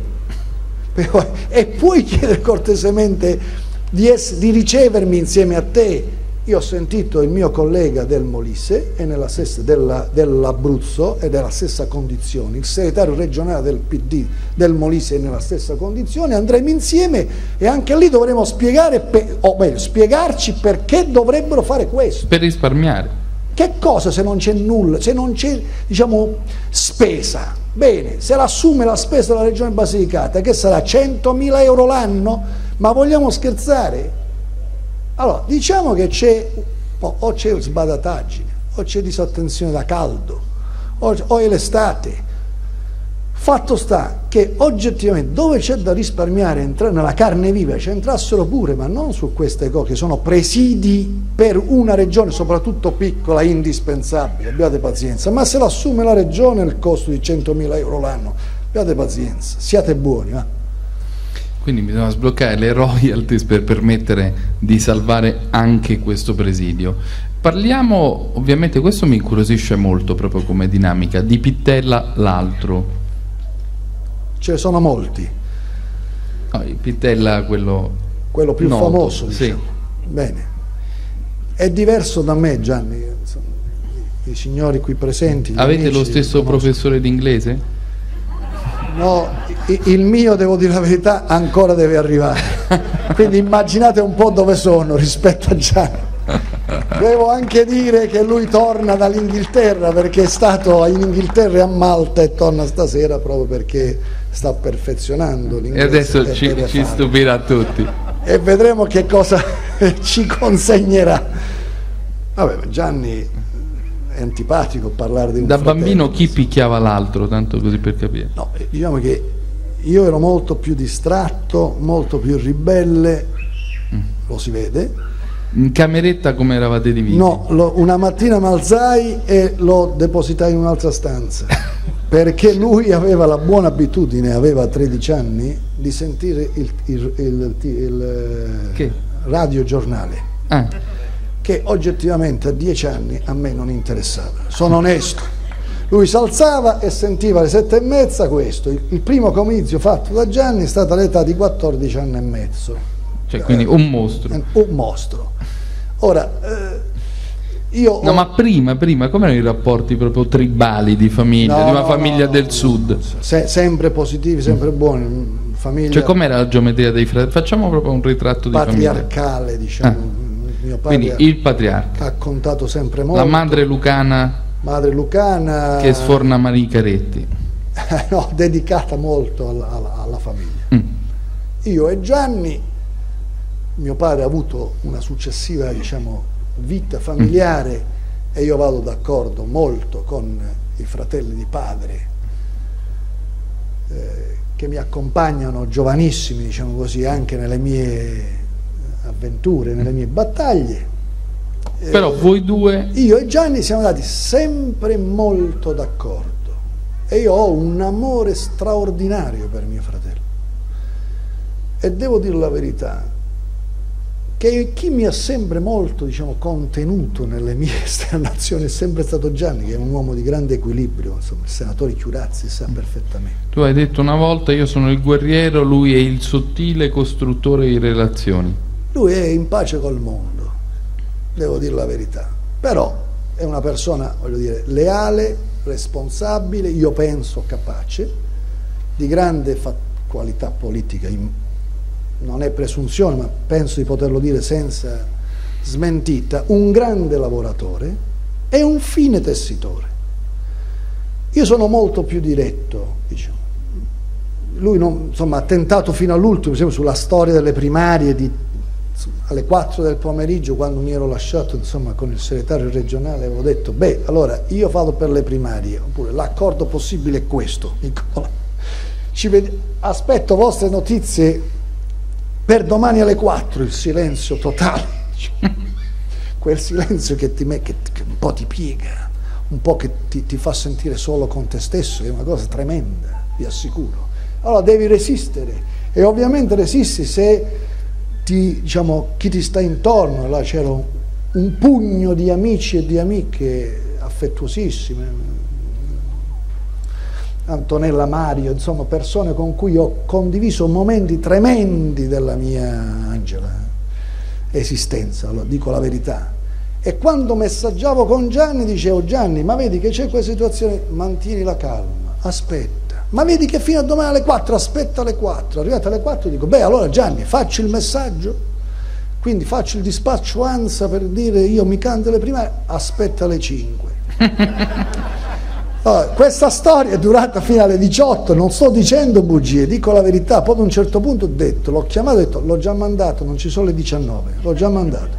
[SPEAKER 2] e puoi chiedere cortesemente di, essere, di ricevermi insieme a te. Io ho sentito il mio collega del Molise e nella stessa, della, dell'Abruzzo è della stessa condizione, il segretario regionale del P D del Molise è nella stessa condizione, andremo insieme e anche lì dovremo spiegare, per, o meglio, spiegarci perché dovrebbero fare questo.
[SPEAKER 1] Per risparmiare.
[SPEAKER 2] Che cosa se non c'è nulla, se non c'è, diciamo, spesa? Bene, se l'assume la spesa della Regione Basilicata, che sarà centomila euro l'anno, ma vogliamo scherzare? Allora, diciamo che c'è, o c'è sbadataggine, o c'è disattenzione da caldo, o, o è l'estate. Fatto sta che oggettivamente dove c'è da risparmiare, entrare nella carne viva, ci entrassero pure, ma non su queste cose che sono presidi per una regione, soprattutto piccola, indispensabile, abbiate pazienza, ma se l'assume la regione il costo di centomila euro l'anno, abbiate pazienza, siate buoni, va.
[SPEAKER 1] Quindi bisogna sbloccare le royalties per permettere di salvare anche questo presidio. Parliamo, ovviamente questo mi incuriosisce molto proprio come dinamica, di Pittella l'altro.
[SPEAKER 2] Ce ne sono molti.
[SPEAKER 1] No, Pittella quello...
[SPEAKER 2] Quello più
[SPEAKER 1] noto,
[SPEAKER 2] famoso, diciamo.
[SPEAKER 1] Sì.
[SPEAKER 2] Bene. È diverso da me, Gianni. Insomma, i, i signori qui presenti.
[SPEAKER 1] Avete
[SPEAKER 2] amici,
[SPEAKER 1] lo stesso professore di inglese?
[SPEAKER 2] No, il mio, devo dire la verità, ancora deve arrivare. Quindi immaginate un po' dove sono rispetto a Gianni. Devo anche dire che lui torna dall'Inghilterra, perché è stato in Inghilterra e a Malta e torna stasera proprio perché sta perfezionando l'inglese.
[SPEAKER 1] E adesso ci, ci stupirà tutti.
[SPEAKER 2] E vedremo che cosa ci consegnerà. Vabbè, Gianni è antipatico parlare di un
[SPEAKER 1] Da
[SPEAKER 2] fratello.
[SPEAKER 1] bambino chi picchiava l'altro, tanto così per capire?
[SPEAKER 2] No, diciamo che io ero molto più distratto, molto più ribelle, mm. lo si vede.
[SPEAKER 1] In cameretta come eravate divisi?
[SPEAKER 2] No, lo, una mattina mi alzai e lo depositai in un'altra stanza, perché lui aveva la buona abitudine, aveva tredici anni, di sentire il, il, il, il, il
[SPEAKER 1] che?
[SPEAKER 2] radiogiornale.
[SPEAKER 1] Ah.
[SPEAKER 2] Che oggettivamente a dieci anni a me non interessava, sono onesto. Lui si alzava e sentiva alle sette e mezza questo. Il, il primo comizio fatto da Gianni è stata all'età di quattordici anni e mezzo.
[SPEAKER 1] Cioè, quindi un mostro.
[SPEAKER 2] Eh, un mostro. Ora, eh, io...
[SPEAKER 1] No,
[SPEAKER 2] ho...
[SPEAKER 1] ma prima, prima, come erano i rapporti proprio tribali di famiglia,
[SPEAKER 2] no,
[SPEAKER 1] di una
[SPEAKER 2] no,
[SPEAKER 1] famiglia
[SPEAKER 2] no,
[SPEAKER 1] del
[SPEAKER 2] no,
[SPEAKER 1] sud?
[SPEAKER 2] Se, sempre positivi, sempre buoni. Famiglia...
[SPEAKER 1] Cioè, com'era la geometria dei fratelli? Facciamo proprio un ritratto di famiglia.
[SPEAKER 2] Patriarcale, diciamo. Ah. Mio padre
[SPEAKER 1] Quindi il patriarca
[SPEAKER 2] ha contato sempre molto.
[SPEAKER 1] La madre lucana,
[SPEAKER 2] madre lucana
[SPEAKER 1] che sforna Marie Caretti.
[SPEAKER 2] No, dedicata molto alla, alla, alla famiglia. Mm. Io e Gianni, mio padre ha avuto una successiva, diciamo, vita familiare mm. e io vado d'accordo molto con i fratelli di padre eh, che mi accompagnano giovanissimi, diciamo così, anche nelle mie avventure, nelle mie battaglie.
[SPEAKER 1] Però eh, voi due...
[SPEAKER 2] Io e Gianni siamo andati sempre molto d'accordo e io ho un amore straordinario per mio fratello. E devo dire la verità, che chi mi ha sempre molto, diciamo, contenuto nelle mie esternazioni è sempre stato Gianni, che è un uomo di grande equilibrio, insomma, il senatore Chiurazzi sa perfettamente.
[SPEAKER 1] Tu hai detto una volta: io sono il guerriero, lui è il sottile costruttore di relazioni.
[SPEAKER 2] Lui è in pace col mondo, devo dire la verità, però è una persona, voglio dire, leale, responsabile, io penso capace, di grande qualità politica, non è presunzione, ma penso di poterlo dire senza smentita, un grande lavoratore e un fine tessitore. Io sono molto più diretto, diciamo. Lui non, insomma, ha tentato fino all'ultimo, sulla storia delle primarie, di, alle quattro del pomeriggio, quando mi ero lasciato insomma, con il segretario regionale, avevo detto, beh, allora io vado per le primarie, oppure l'accordo possibile è questo, Ci ved- aspetto vostre notizie per domani alle quattro, il silenzio totale, quel silenzio che, ti me- che, che un po' ti piega, un po' che ti, ti fa sentire solo con te stesso, che è una cosa tremenda, vi assicuro. Allora devi resistere, e ovviamente resisti se ti, diciamo, chi ti sta intorno. Là c'era un, un pugno di amici e di amiche affettuosissime, Antonella, Mario, insomma persone con cui ho condiviso momenti tremendi della mia, Angela, esistenza, lo dico la verità. E quando messaggiavo con Gianni dicevo, Gianni, ma vedi che c'è questa situazione, mantieni la calma, aspetta. Ma vedi che fino a domani alle quattro, aspetta alle quattro, arrivate alle quattro dico, beh allora Gianni, faccio il messaggio, quindi faccio il dispaccio ANSA per dire io mi canto le primarie, aspetta alle cinque. Allora, questa storia è durata fino alle diciotto, non sto dicendo bugie, dico la verità. Poi ad un certo punto ho detto, l'ho chiamato e ho detto, l'ho già mandato, non ci sono le diciannove, l'ho già mandato.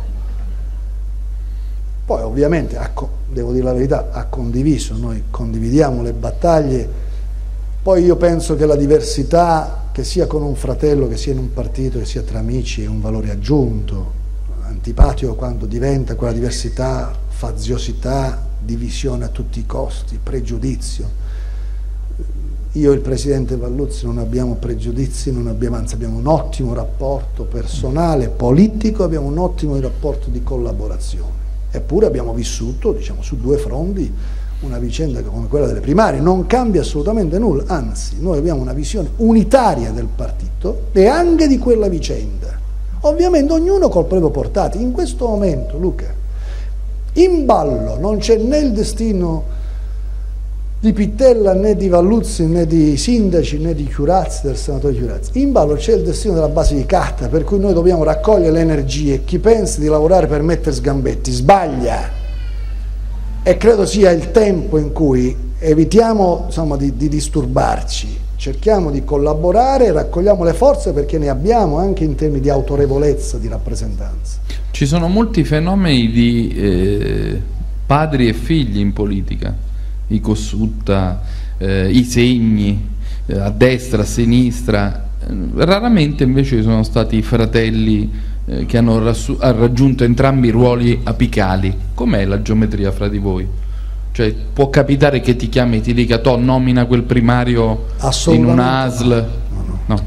[SPEAKER 2] Poi ovviamente, devo dire la verità, ha condiviso, noi condividiamo le battaglie. Poi io penso che la diversità, che sia con un fratello, che sia in un partito, che sia tra amici, è un valore aggiunto. Antipatico quando diventa quella diversità, faziosità, divisione a tutti i costi, pregiudizio. Io e il presidente Valluzzi non abbiamo pregiudizi, non abbiamo, anzi abbiamo un ottimo rapporto personale, politico, abbiamo un ottimo rapporto di collaborazione. Eppure abbiamo vissuto, diciamo, su due fronti una vicenda come quella delle primarie. Non cambia assolutamente nulla, anzi noi abbiamo una visione unitaria del partito e anche di quella vicenda, ovviamente ognuno col proprio portato. In questo momento, Luca, in ballo non c'è né il destino di Pittella, né di Valluzzi, né di sindaci, né di Chiurazzi, del senatore Chiurazzi. In ballo c'è il destino della Basilicata, per cui noi dobbiamo raccogliere le energie. Chi pensa di lavorare per mettere sgambetti sbaglia. E credo sia il tempo in cui evitiamo, insomma, di, di disturbarci, cerchiamo di collaborare, raccogliamo le forze perché ne abbiamo anche in termini di autorevolezza, di rappresentanza.
[SPEAKER 1] Ci sono molti fenomeni di eh, padri e figli in politica, i Cossutta, eh, i Segni, eh, a destra, a sinistra, raramente invece sono stati i fratelli che hanno raggiunto entrambi i ruoli apicali. Com'è la geometria fra di voi? Cioè può capitare che ti chiami e ti dica to nomina quel primario in una A S L? No, no. no.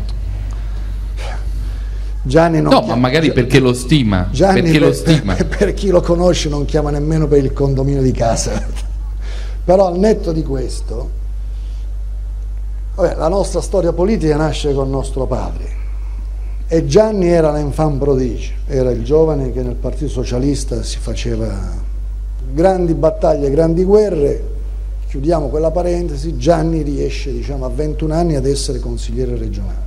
[SPEAKER 2] Gianni non
[SPEAKER 1] no
[SPEAKER 2] chiama,
[SPEAKER 1] ma magari perché lo stima,
[SPEAKER 2] Gianni
[SPEAKER 1] perché
[SPEAKER 2] per,
[SPEAKER 1] lo stima.
[SPEAKER 2] Per, per chi lo conosce non chiama nemmeno per il condominio di casa. Però al netto di questo, vabbè, la nostra storia politica nasce con nostro padre. E Gianni era l'enfant prodigio, era il giovane che nel Partito Socialista si faceva grandi battaglie, grandi guerre. Chiudiamo quella parentesi, Gianni riesce, diciamo, a ventuno anni ad essere consigliere regionale.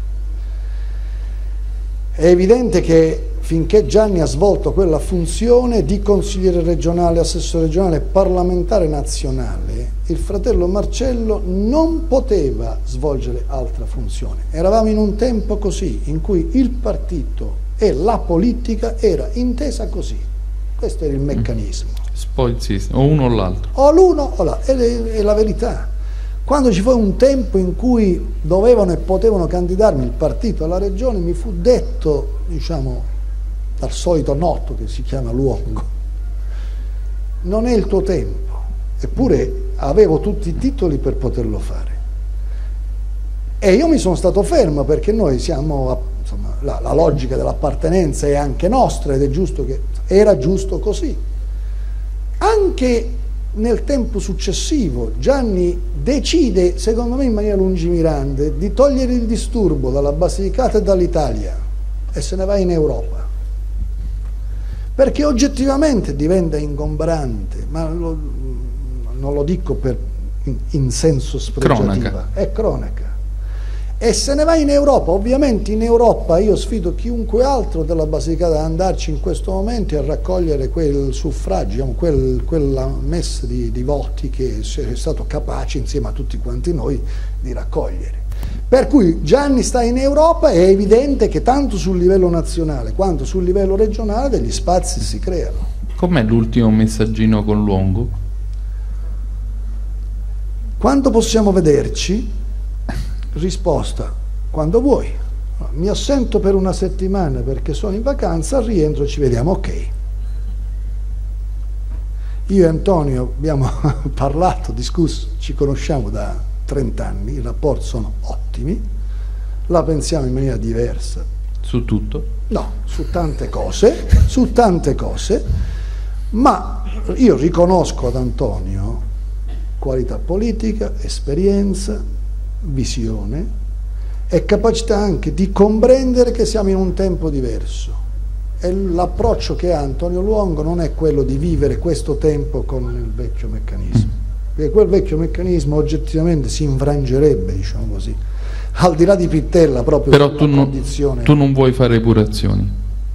[SPEAKER 2] È evidente che finché Gianni ha svolto quella funzione di consigliere regionale, assessore regionale e parlamentare nazionale, il fratello Marcello non poteva svolgere altra funzione. Eravamo in un tempo così, in cui il partito e la politica era intesa così. Questo era il meccanismo.
[SPEAKER 1] Spoil system, o uno o l'altro.
[SPEAKER 2] O l'uno o l'altro, è, è la verità. Quando ci fu un tempo in cui dovevano e potevano candidarmi il partito alla regione, mi fu detto, diciamo, dal solito noto che si chiama Luongo, non è il tuo tempo. Eppure avevo tutti i titoli per poterlo fare. E io mi sono stato fermo perché noi siamo, insomma, la, la logica dell'appartenenza è anche nostra ed è giusto che, era giusto così. Anche nel tempo successivo Gianni decide, secondo me in maniera lungimirante, di togliere il disturbo dalla Basilicata e dall'Italia e se ne va in Europa. Perché oggettivamente diventa ingombrante, ma lo, non lo dico per, in, in senso spregiativa,
[SPEAKER 1] cronaca.
[SPEAKER 2] È cronaca. E se ne va in Europa, ovviamente in Europa io sfido chiunque altro della Basilicata ad andarci in questo momento e a raccogliere quel suffragio, quel, quella messa di, di voti che è stato capace insieme a tutti quanti noi di raccogliere. Per cui Gianni sta in Europa, è evidente che tanto sul livello nazionale quanto sul livello regionale degli spazi si creano.
[SPEAKER 1] Com'è l'ultimo messaggino con Luongo?
[SPEAKER 2] Quando possiamo vederci? Risposta: quando vuoi. Mi assento per una settimana perché sono in vacanza, al rientro ci vediamo, ok. Io e Antonio abbiamo parlato, discusso, ci conosciamo da trenta anni, i rapporti sono ottimi, la pensiamo in maniera diversa.
[SPEAKER 1] Su tutto?
[SPEAKER 2] No, su tante cose, su tante cose, ma io riconosco ad Antonio qualità politica, esperienza, visione e capacità anche di comprendere che siamo in un tempo diverso, e l'approccio che ha Antonio Luongo non è quello di vivere questo tempo con il vecchio meccanismo, perché quel vecchio meccanismo oggettivamente si infrangerebbe, diciamo così, al di là di Pittella, proprio.
[SPEAKER 1] Però tu non,
[SPEAKER 2] condizione...
[SPEAKER 1] tu non vuoi fare epurazioni?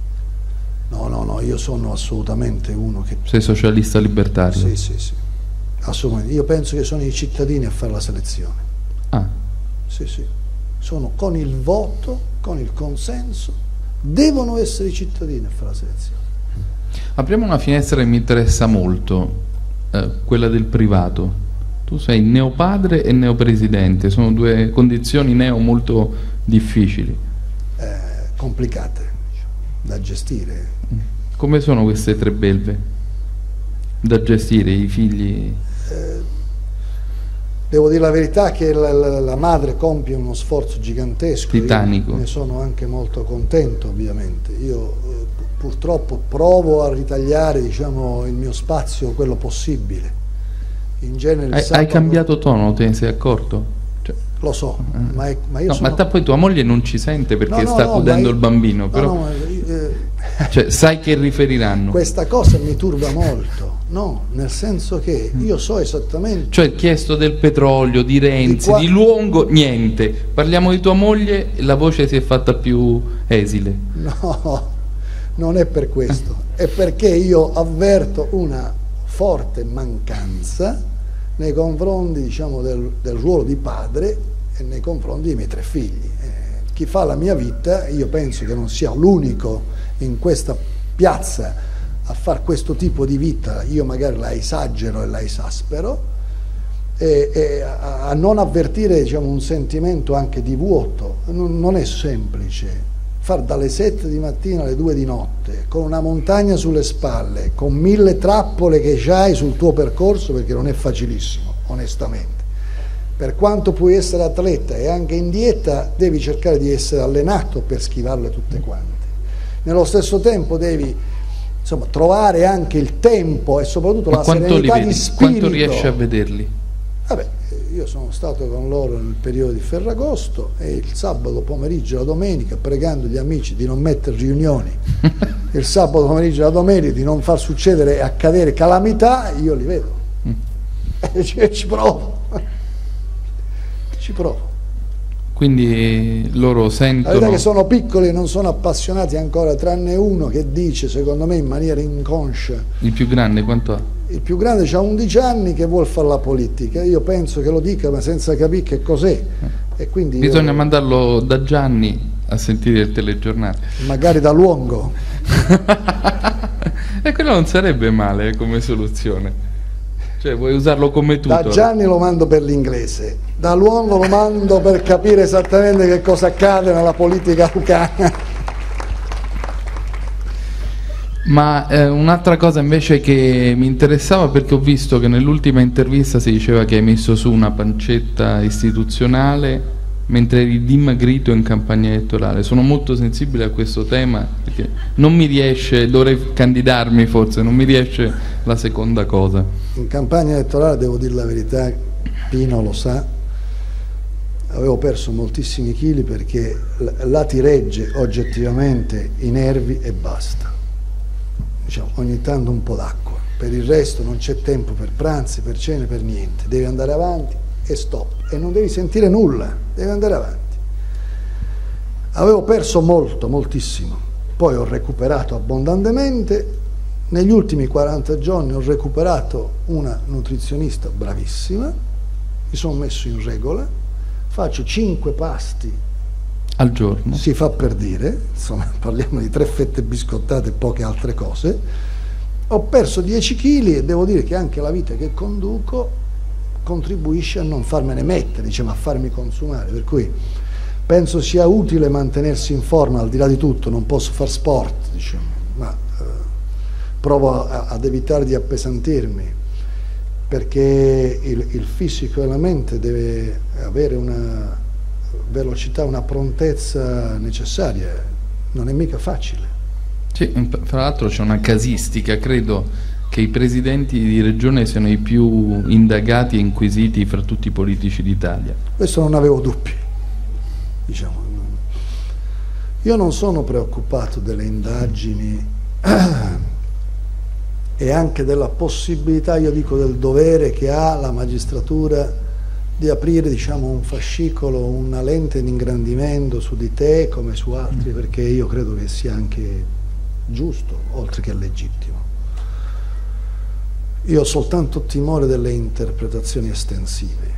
[SPEAKER 2] No, no, no, io sono assolutamente uno che...
[SPEAKER 1] Sei socialista libertario?
[SPEAKER 2] Sì, sì, sì, assolutamente. Io penso che sono i cittadini a fare la selezione.
[SPEAKER 1] Ah.
[SPEAKER 2] Sì, sì, sono con il voto, con il consenso, devono essere i cittadini a fare la selezione.
[SPEAKER 1] Apriamo una finestra che mi interessa molto, eh, quella del privato. Tu sei neopadre e neopresidente, sono due condizioni neo molto difficili.
[SPEAKER 2] Eh, complicate, diciamo, da gestire.
[SPEAKER 1] Come sono queste tre belve da gestire, i figli?
[SPEAKER 2] Eh, Devo dire la verità che la, la, la madre compie uno sforzo gigantesco,
[SPEAKER 1] titanico.
[SPEAKER 2] Io ne sono anche molto contento, ovviamente. Io eh, purtroppo provo a ritagliare, diciamo, il mio spazio, quello possibile. In genere il
[SPEAKER 1] hai,
[SPEAKER 2] sabato...
[SPEAKER 1] hai cambiato tono, te ne sei accorto? Cioè...
[SPEAKER 2] Lo so, ma, è, ma io
[SPEAKER 1] no,
[SPEAKER 2] sono...
[SPEAKER 1] ma poi tua moglie non ci sente perché
[SPEAKER 2] no, no,
[SPEAKER 1] sta
[SPEAKER 2] no,
[SPEAKER 1] godendo
[SPEAKER 2] io...
[SPEAKER 1] il bambino,
[SPEAKER 2] no,
[SPEAKER 1] però
[SPEAKER 2] no, ma, eh...
[SPEAKER 1] cioè, sai che riferiranno.
[SPEAKER 2] Questa cosa mi turba molto. No, nel senso che io so esattamente...
[SPEAKER 1] Cioè, chiesto del petrolio, di Renzi, di, qua... di Luongo, niente. Parliamo di tua moglie e la voce si è fatta più esile.
[SPEAKER 2] No, non è per questo. È perché io avverto una forte mancanza nei confronti, diciamo, del, del ruolo di padre e nei confronti dei miei tre figli. Eh, chi fa la mia vita, io penso che non sia l'unico in questa piazza a fare questo tipo di vita, io magari la esagero e la esaspero, e, e a, a non avvertire, diciamo, un sentimento anche di vuoto. Non, non è semplice far dalle sette di mattina alle due di notte, con una montagna sulle spalle, con mille trappole che hai sul tuo percorso, perché non è facilissimo, onestamente. Per quanto puoi essere atleta e anche in dieta, devi cercare di essere allenato per schivarle tutte quante. Nello stesso tempo devi, insomma, trovare anche il tempo e soprattutto
[SPEAKER 1] Ma
[SPEAKER 2] la
[SPEAKER 1] quanto
[SPEAKER 2] serenità
[SPEAKER 1] li vedi?
[SPEAKER 2] di spirito.
[SPEAKER 1] Quanto riesci a vederli?
[SPEAKER 2] Vabbè, io sono stato con loro nel periodo di Ferragosto e il sabato pomeriggio e la domenica, pregando gli amici di non mettere riunioni, il sabato pomeriggio e la domenica di non far succedere e accadere calamità, io li vedo. Mm. E ci, ci provo. Ci provo.
[SPEAKER 1] Quindi loro sentono...
[SPEAKER 2] La verità è che sono piccoli e non sono appassionati ancora, tranne uno che dice, secondo me in maniera inconscia...
[SPEAKER 1] Il più grande quanto ha?
[SPEAKER 2] Il più grande ha undici anni che vuol fare la politica, io penso che lo dica ma senza capire che cos'è. Eh. E quindi
[SPEAKER 1] bisogna
[SPEAKER 2] io...
[SPEAKER 1] mandarlo da Gianni a sentire il telegiornale.
[SPEAKER 2] Magari da Luongo.
[SPEAKER 1] E quello non sarebbe male come soluzione. Cioè, vuoi usarlo come tutor?
[SPEAKER 2] Da Gianni lo mando per l'inglese, da Luongo lo mando per capire esattamente che cosa accade nella politica lucana.
[SPEAKER 1] Ma eh, un'altra cosa invece che mi interessava, perché ho visto che nell'ultima intervista si diceva che hai messo su una pancetta istituzionale mentre eri dimagrito in campagna elettorale. Sono molto sensibile a questo tema perché non mi riesce, dovrei candidarmi forse, non mi riesce la seconda cosa.
[SPEAKER 2] In campagna elettorale, devo dire la verità, Pino lo sa, avevo perso moltissimi chili perché là ti regge oggettivamente i nervi e basta. Diciamo, ogni tanto un po' d'acqua. per il resto non c'è tempo per pranzi, per cene, per niente, devi andare avanti e stop, e non devi sentire nulla, devi andare avanti. Avevo perso molto, moltissimo, poi ho recuperato abbondantemente. Negli ultimi quaranta giorni ho recuperato una nutrizionista bravissima, mi sono messo in regola, faccio cinque pasti
[SPEAKER 1] al giorno,
[SPEAKER 2] si fa per dire, insomma parliamo di tre fette biscottate e poche altre cose. Ho perso dieci chili e devo dire che anche la vita che conduco contribuisce a non farmene mettere, diciamo, a farmi consumare, per cui penso sia utile mantenersi in forma al di là di tutto. Non posso far sport, diciamo, ma eh, provo a, ad evitare di appesantirmi, perché il, il fisico e la mente deve avere una velocità, una prontezza necessaria, non è mica facile.
[SPEAKER 1] Sì, fra l'altro c'è una casistica, credo che i presidenti di regione siano i più indagati e inquisiti fra tutti i politici d'Italia.
[SPEAKER 2] Questo non avevo dubbi, diciamo. Io non sono preoccupato delle indagini e anche della possibilità, io dico del dovere che ha la magistratura di aprire, diciamo, un fascicolo, una lente di ingrandimento su di te come su altri, perché io credo che sia anche giusto, oltre che legittimo. Io ho soltanto timore delle interpretazioni estensive,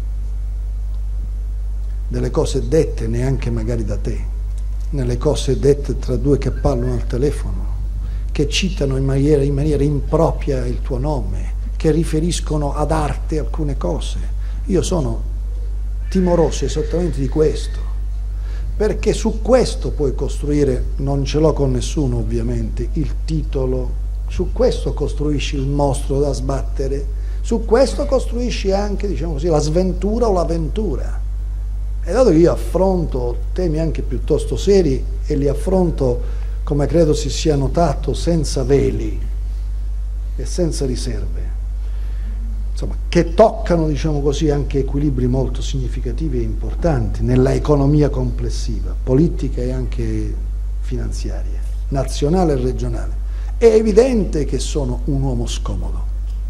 [SPEAKER 2] delle cose dette neanche magari da te, nelle cose dette tra due che parlano al telefono, che citano in maniera, in maniera impropria il tuo nome, che riferiscono ad arte alcune cose. Io sono timoroso esattamente di questo, perché su questo puoi costruire, non ce l'ho con nessuno ovviamente, il titolo, su questo costruisci il mostro da sbattere, su questo costruisci anche, diciamo così, la sventura o l'avventura. E dato che io affronto temi anche piuttosto seri e li affronto, come credo si sia notato, senza veli e senza riserve, insomma, che toccano, diciamo così, anche equilibri molto significativi e importanti nella economia complessiva, politica e anche finanziaria, nazionale e regionale, è evidente che sono un uomo scomodo.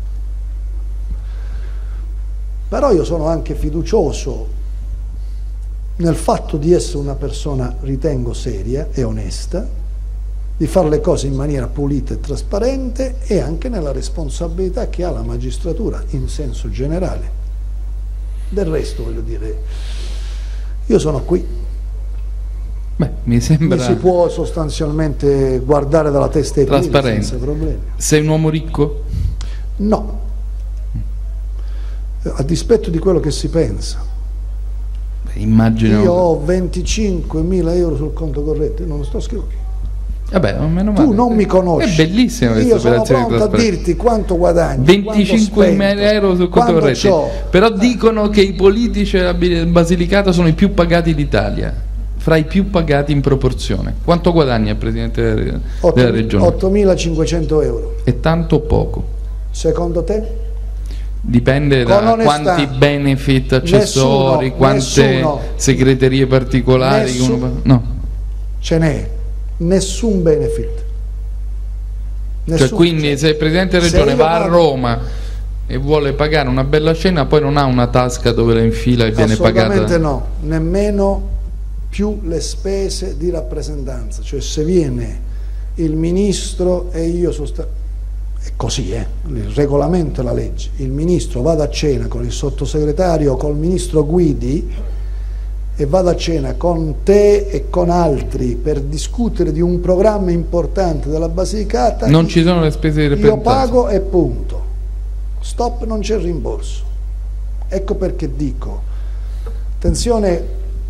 [SPEAKER 2] Però io sono anche fiducioso nel fatto di essere una persona, ritengo, seria e onesta, di fare le cose in maniera pulita e trasparente, e anche nella responsabilità che ha la magistratura in senso generale. Del resto, voglio dire, io sono qui.
[SPEAKER 1] Beh, mi sembra...
[SPEAKER 2] Mi si può sostanzialmente guardare dalla testa ai piedi senza problemi.
[SPEAKER 1] Sei un uomo ricco?
[SPEAKER 2] No, a dispetto di quello che si pensa.
[SPEAKER 1] Beh, immagino...
[SPEAKER 2] Io ho venticinquemila euro sul conto corrente, non lo sto scrivendo.
[SPEAKER 1] Vabbè, meno male.
[SPEAKER 2] Tu non mi conosci.
[SPEAKER 1] È bellissima questa
[SPEAKER 2] Io sono
[SPEAKER 1] operazione
[SPEAKER 2] pronto a dirti quanto guadagni,
[SPEAKER 1] venticinquemila euro sul conto corrente. Però dicono che i politici della Basilicata sono i più pagati d'Italia, fra i più pagati in proporzione. Quanto guadagna il Presidente della, della Regione?
[SPEAKER 2] ottomilacinquecento euro.
[SPEAKER 1] È tanto o poco?
[SPEAKER 2] Secondo te?
[SPEAKER 1] Dipende da quanti benefit accessori, nessuno, quante nessuno, segreterie particolari.
[SPEAKER 2] Nessun,
[SPEAKER 1] no.
[SPEAKER 2] Ce n'è. Nessun benefit.
[SPEAKER 1] Nessun, cioè, quindi se il Presidente della Regione va a Roma e vuole pagare una bella cena, poi non ha una tasca dove la infila e viene pagata?
[SPEAKER 2] Assolutamente no, nemmeno più le spese di rappresentanza. Cioè, se viene il ministro e io sostanzialmente, è così, eh? Il regolamento e la legge, il ministro vada a cena con il sottosegretario, col ministro Guidi, e vado a cena con te e con altri per discutere di un programma importante della Basilicata,
[SPEAKER 1] non ci sono le spese di rappresentanza.
[SPEAKER 2] Io pago e punto. Stop, non c'è rimborso. Ecco perché dico, attenzione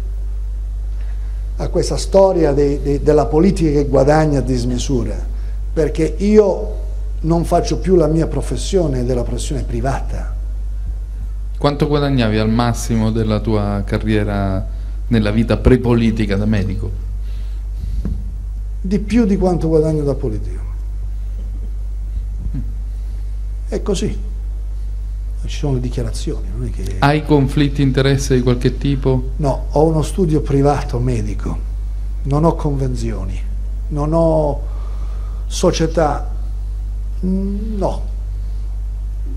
[SPEAKER 2] a questa storia de, de, della politica che guadagna a dismisura, perché io non faccio più la mia professione della professione privata.
[SPEAKER 1] Quanto guadagnavi al massimo della tua carriera nella vita pre-politica da medico?
[SPEAKER 2] Di più di quanto guadagno da politico. È così. Ci sono le dichiarazioni. Non è che...
[SPEAKER 1] Hai conflitti di interesse di qualche tipo?
[SPEAKER 2] No, ho uno studio privato medico, non ho convenzioni, non ho società, no.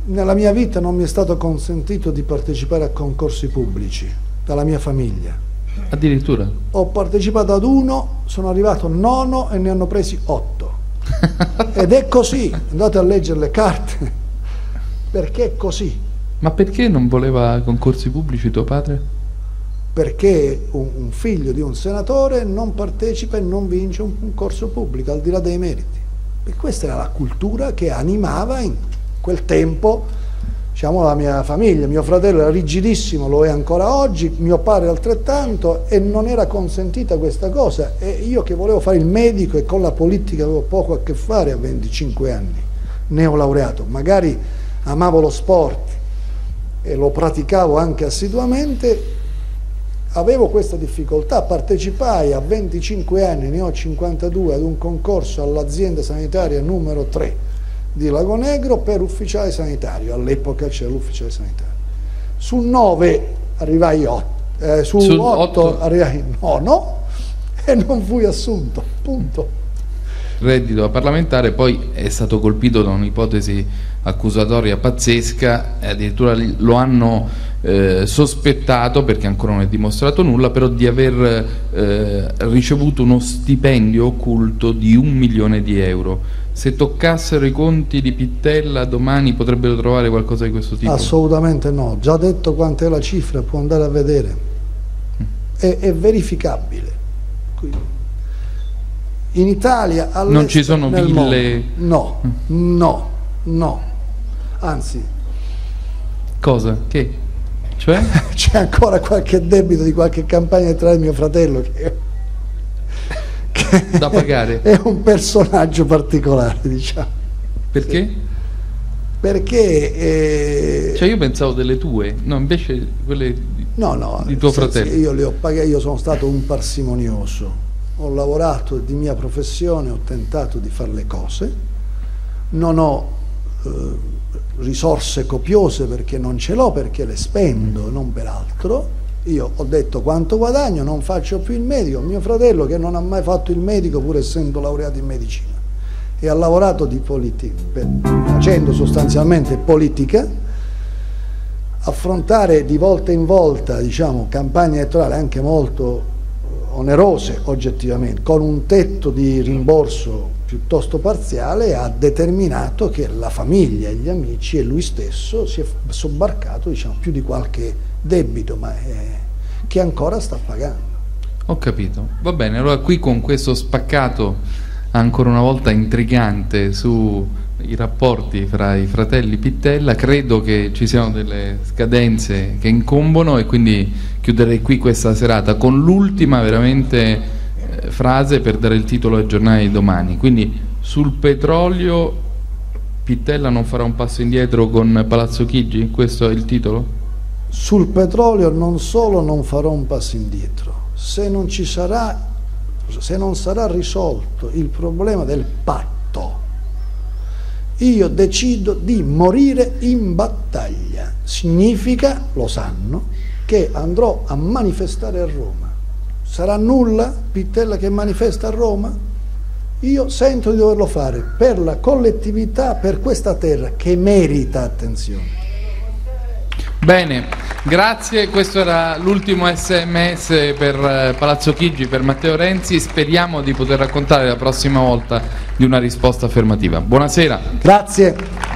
[SPEAKER 2] nella mia vita non mi è stato consentito di partecipare a concorsi pubblici dalla mia famiglia.
[SPEAKER 1] Addirittura?
[SPEAKER 2] Ho partecipato ad uno, sono arrivato nono e ne hanno presi otto. Ed è così, andate a leggere le carte, perché è così.
[SPEAKER 1] Ma perché non voleva concorsi pubblici tuo padre?
[SPEAKER 2] Perché un, un figlio di un senatore non partecipa e non vince un concorso pubblico, al di là dei meriti. E questa era la cultura che animava in quel tempo, diciamo, la mia famiglia. Mio fratello era rigidissimo, lo è ancora oggi, mio padre altrettanto, e non era consentita questa cosa. E io che volevo fare il medico e con la politica avevo poco a che fare a venticinque anni, neolaureato, magari amavo lo sport e lo praticavo anche assiduamente, avevo questa difficoltà. Partecipai a venticinque anni, ne ho cinquantadue, ad un concorso all'azienda sanitaria numero tre di Lago Negro per ufficiale sanitario. All'epoca c'era l'ufficiale sanitario. Su nove arrivai otto, eh, su otto arrivai nono e non fui assunto, punto.
[SPEAKER 1] Reddito parlamentare, poi è stato colpito da un'ipotesi accusatoria pazzesca, e addirittura lo hanno eh, sospettato, perché ancora non è dimostrato nulla, però di aver eh, ricevuto uno stipendio occulto di un milione di euro. Se toccassero i conti di Pittella domani potrebbero trovare qualcosa di questo tipo?
[SPEAKER 2] Assolutamente no, già detto quant'è la cifra, può andare a vedere, è, è verificabile. Quindi, in Italia, all'estero,
[SPEAKER 1] non ci sono ville?
[SPEAKER 2] No, no, no, anzi.
[SPEAKER 1] Cosa? Che? Cioè?
[SPEAKER 2] C'è ancora qualche debito di qualche campagna elettorale di mio fratello che, che
[SPEAKER 1] da pagare.
[SPEAKER 2] È un personaggio particolare, diciamo.
[SPEAKER 1] Perché?
[SPEAKER 2] Sì. Perché eh...
[SPEAKER 1] cioè io pensavo delle tue, no, invece quelle di,
[SPEAKER 2] no, no,
[SPEAKER 1] di tuo fratello.
[SPEAKER 2] Io le ho pagate, io sono stato un parsimonioso. Ho lavorato di mia professione, ho tentato di fare le cose, non ho eh, risorse copiose perché non ce l'ho, perché le spendo, non per altro. Io ho detto quanto guadagno, non faccio più il medico. Mio fratello, che non ha mai fatto il medico pur essendo laureato in medicina e ha lavorato di politica, facendo sostanzialmente politica, affrontare di volta in volta, diciamo, campagne elettorali anche molto onerose oggettivamente, con un tetto di rimborso piuttosto parziale, ha determinato che la famiglia e gli amici e lui stesso si è sobbarcato, diciamo, più di qualche debito, ma è, che ancora sta pagando.
[SPEAKER 1] Ho capito, va bene. Allora qui con questo spaccato ancora una volta intrigante sui rapporti fra i fratelli Pittella, credo che ci siano delle scadenze che incombono, e quindi chiuderei qui questa serata con l'ultima veramente eh, frase per dare il titolo ai giornali di domani. Quindi sul petrolio Pittella non farà un passo indietro con Palazzo Chigi? Questo è il titolo?
[SPEAKER 2] Sul petrolio non solo non farò un passo indietro, se non ci sarà, se non sarà risolto il problema del patto, io decido di morire in battaglia. Significa, lo sanno, che andrò a manifestare a Roma. Sarà nulla Pittella che manifesta a Roma? Io sento di doverlo fare per la collettività, per questa terra che merita attenzione.
[SPEAKER 1] Bene, grazie. Questo era l'ultimo sms per Palazzo Chigi, per Matteo Renzi. Speriamo di poter raccontare la prossima volta di una risposta affermativa. Buonasera.
[SPEAKER 2] Grazie.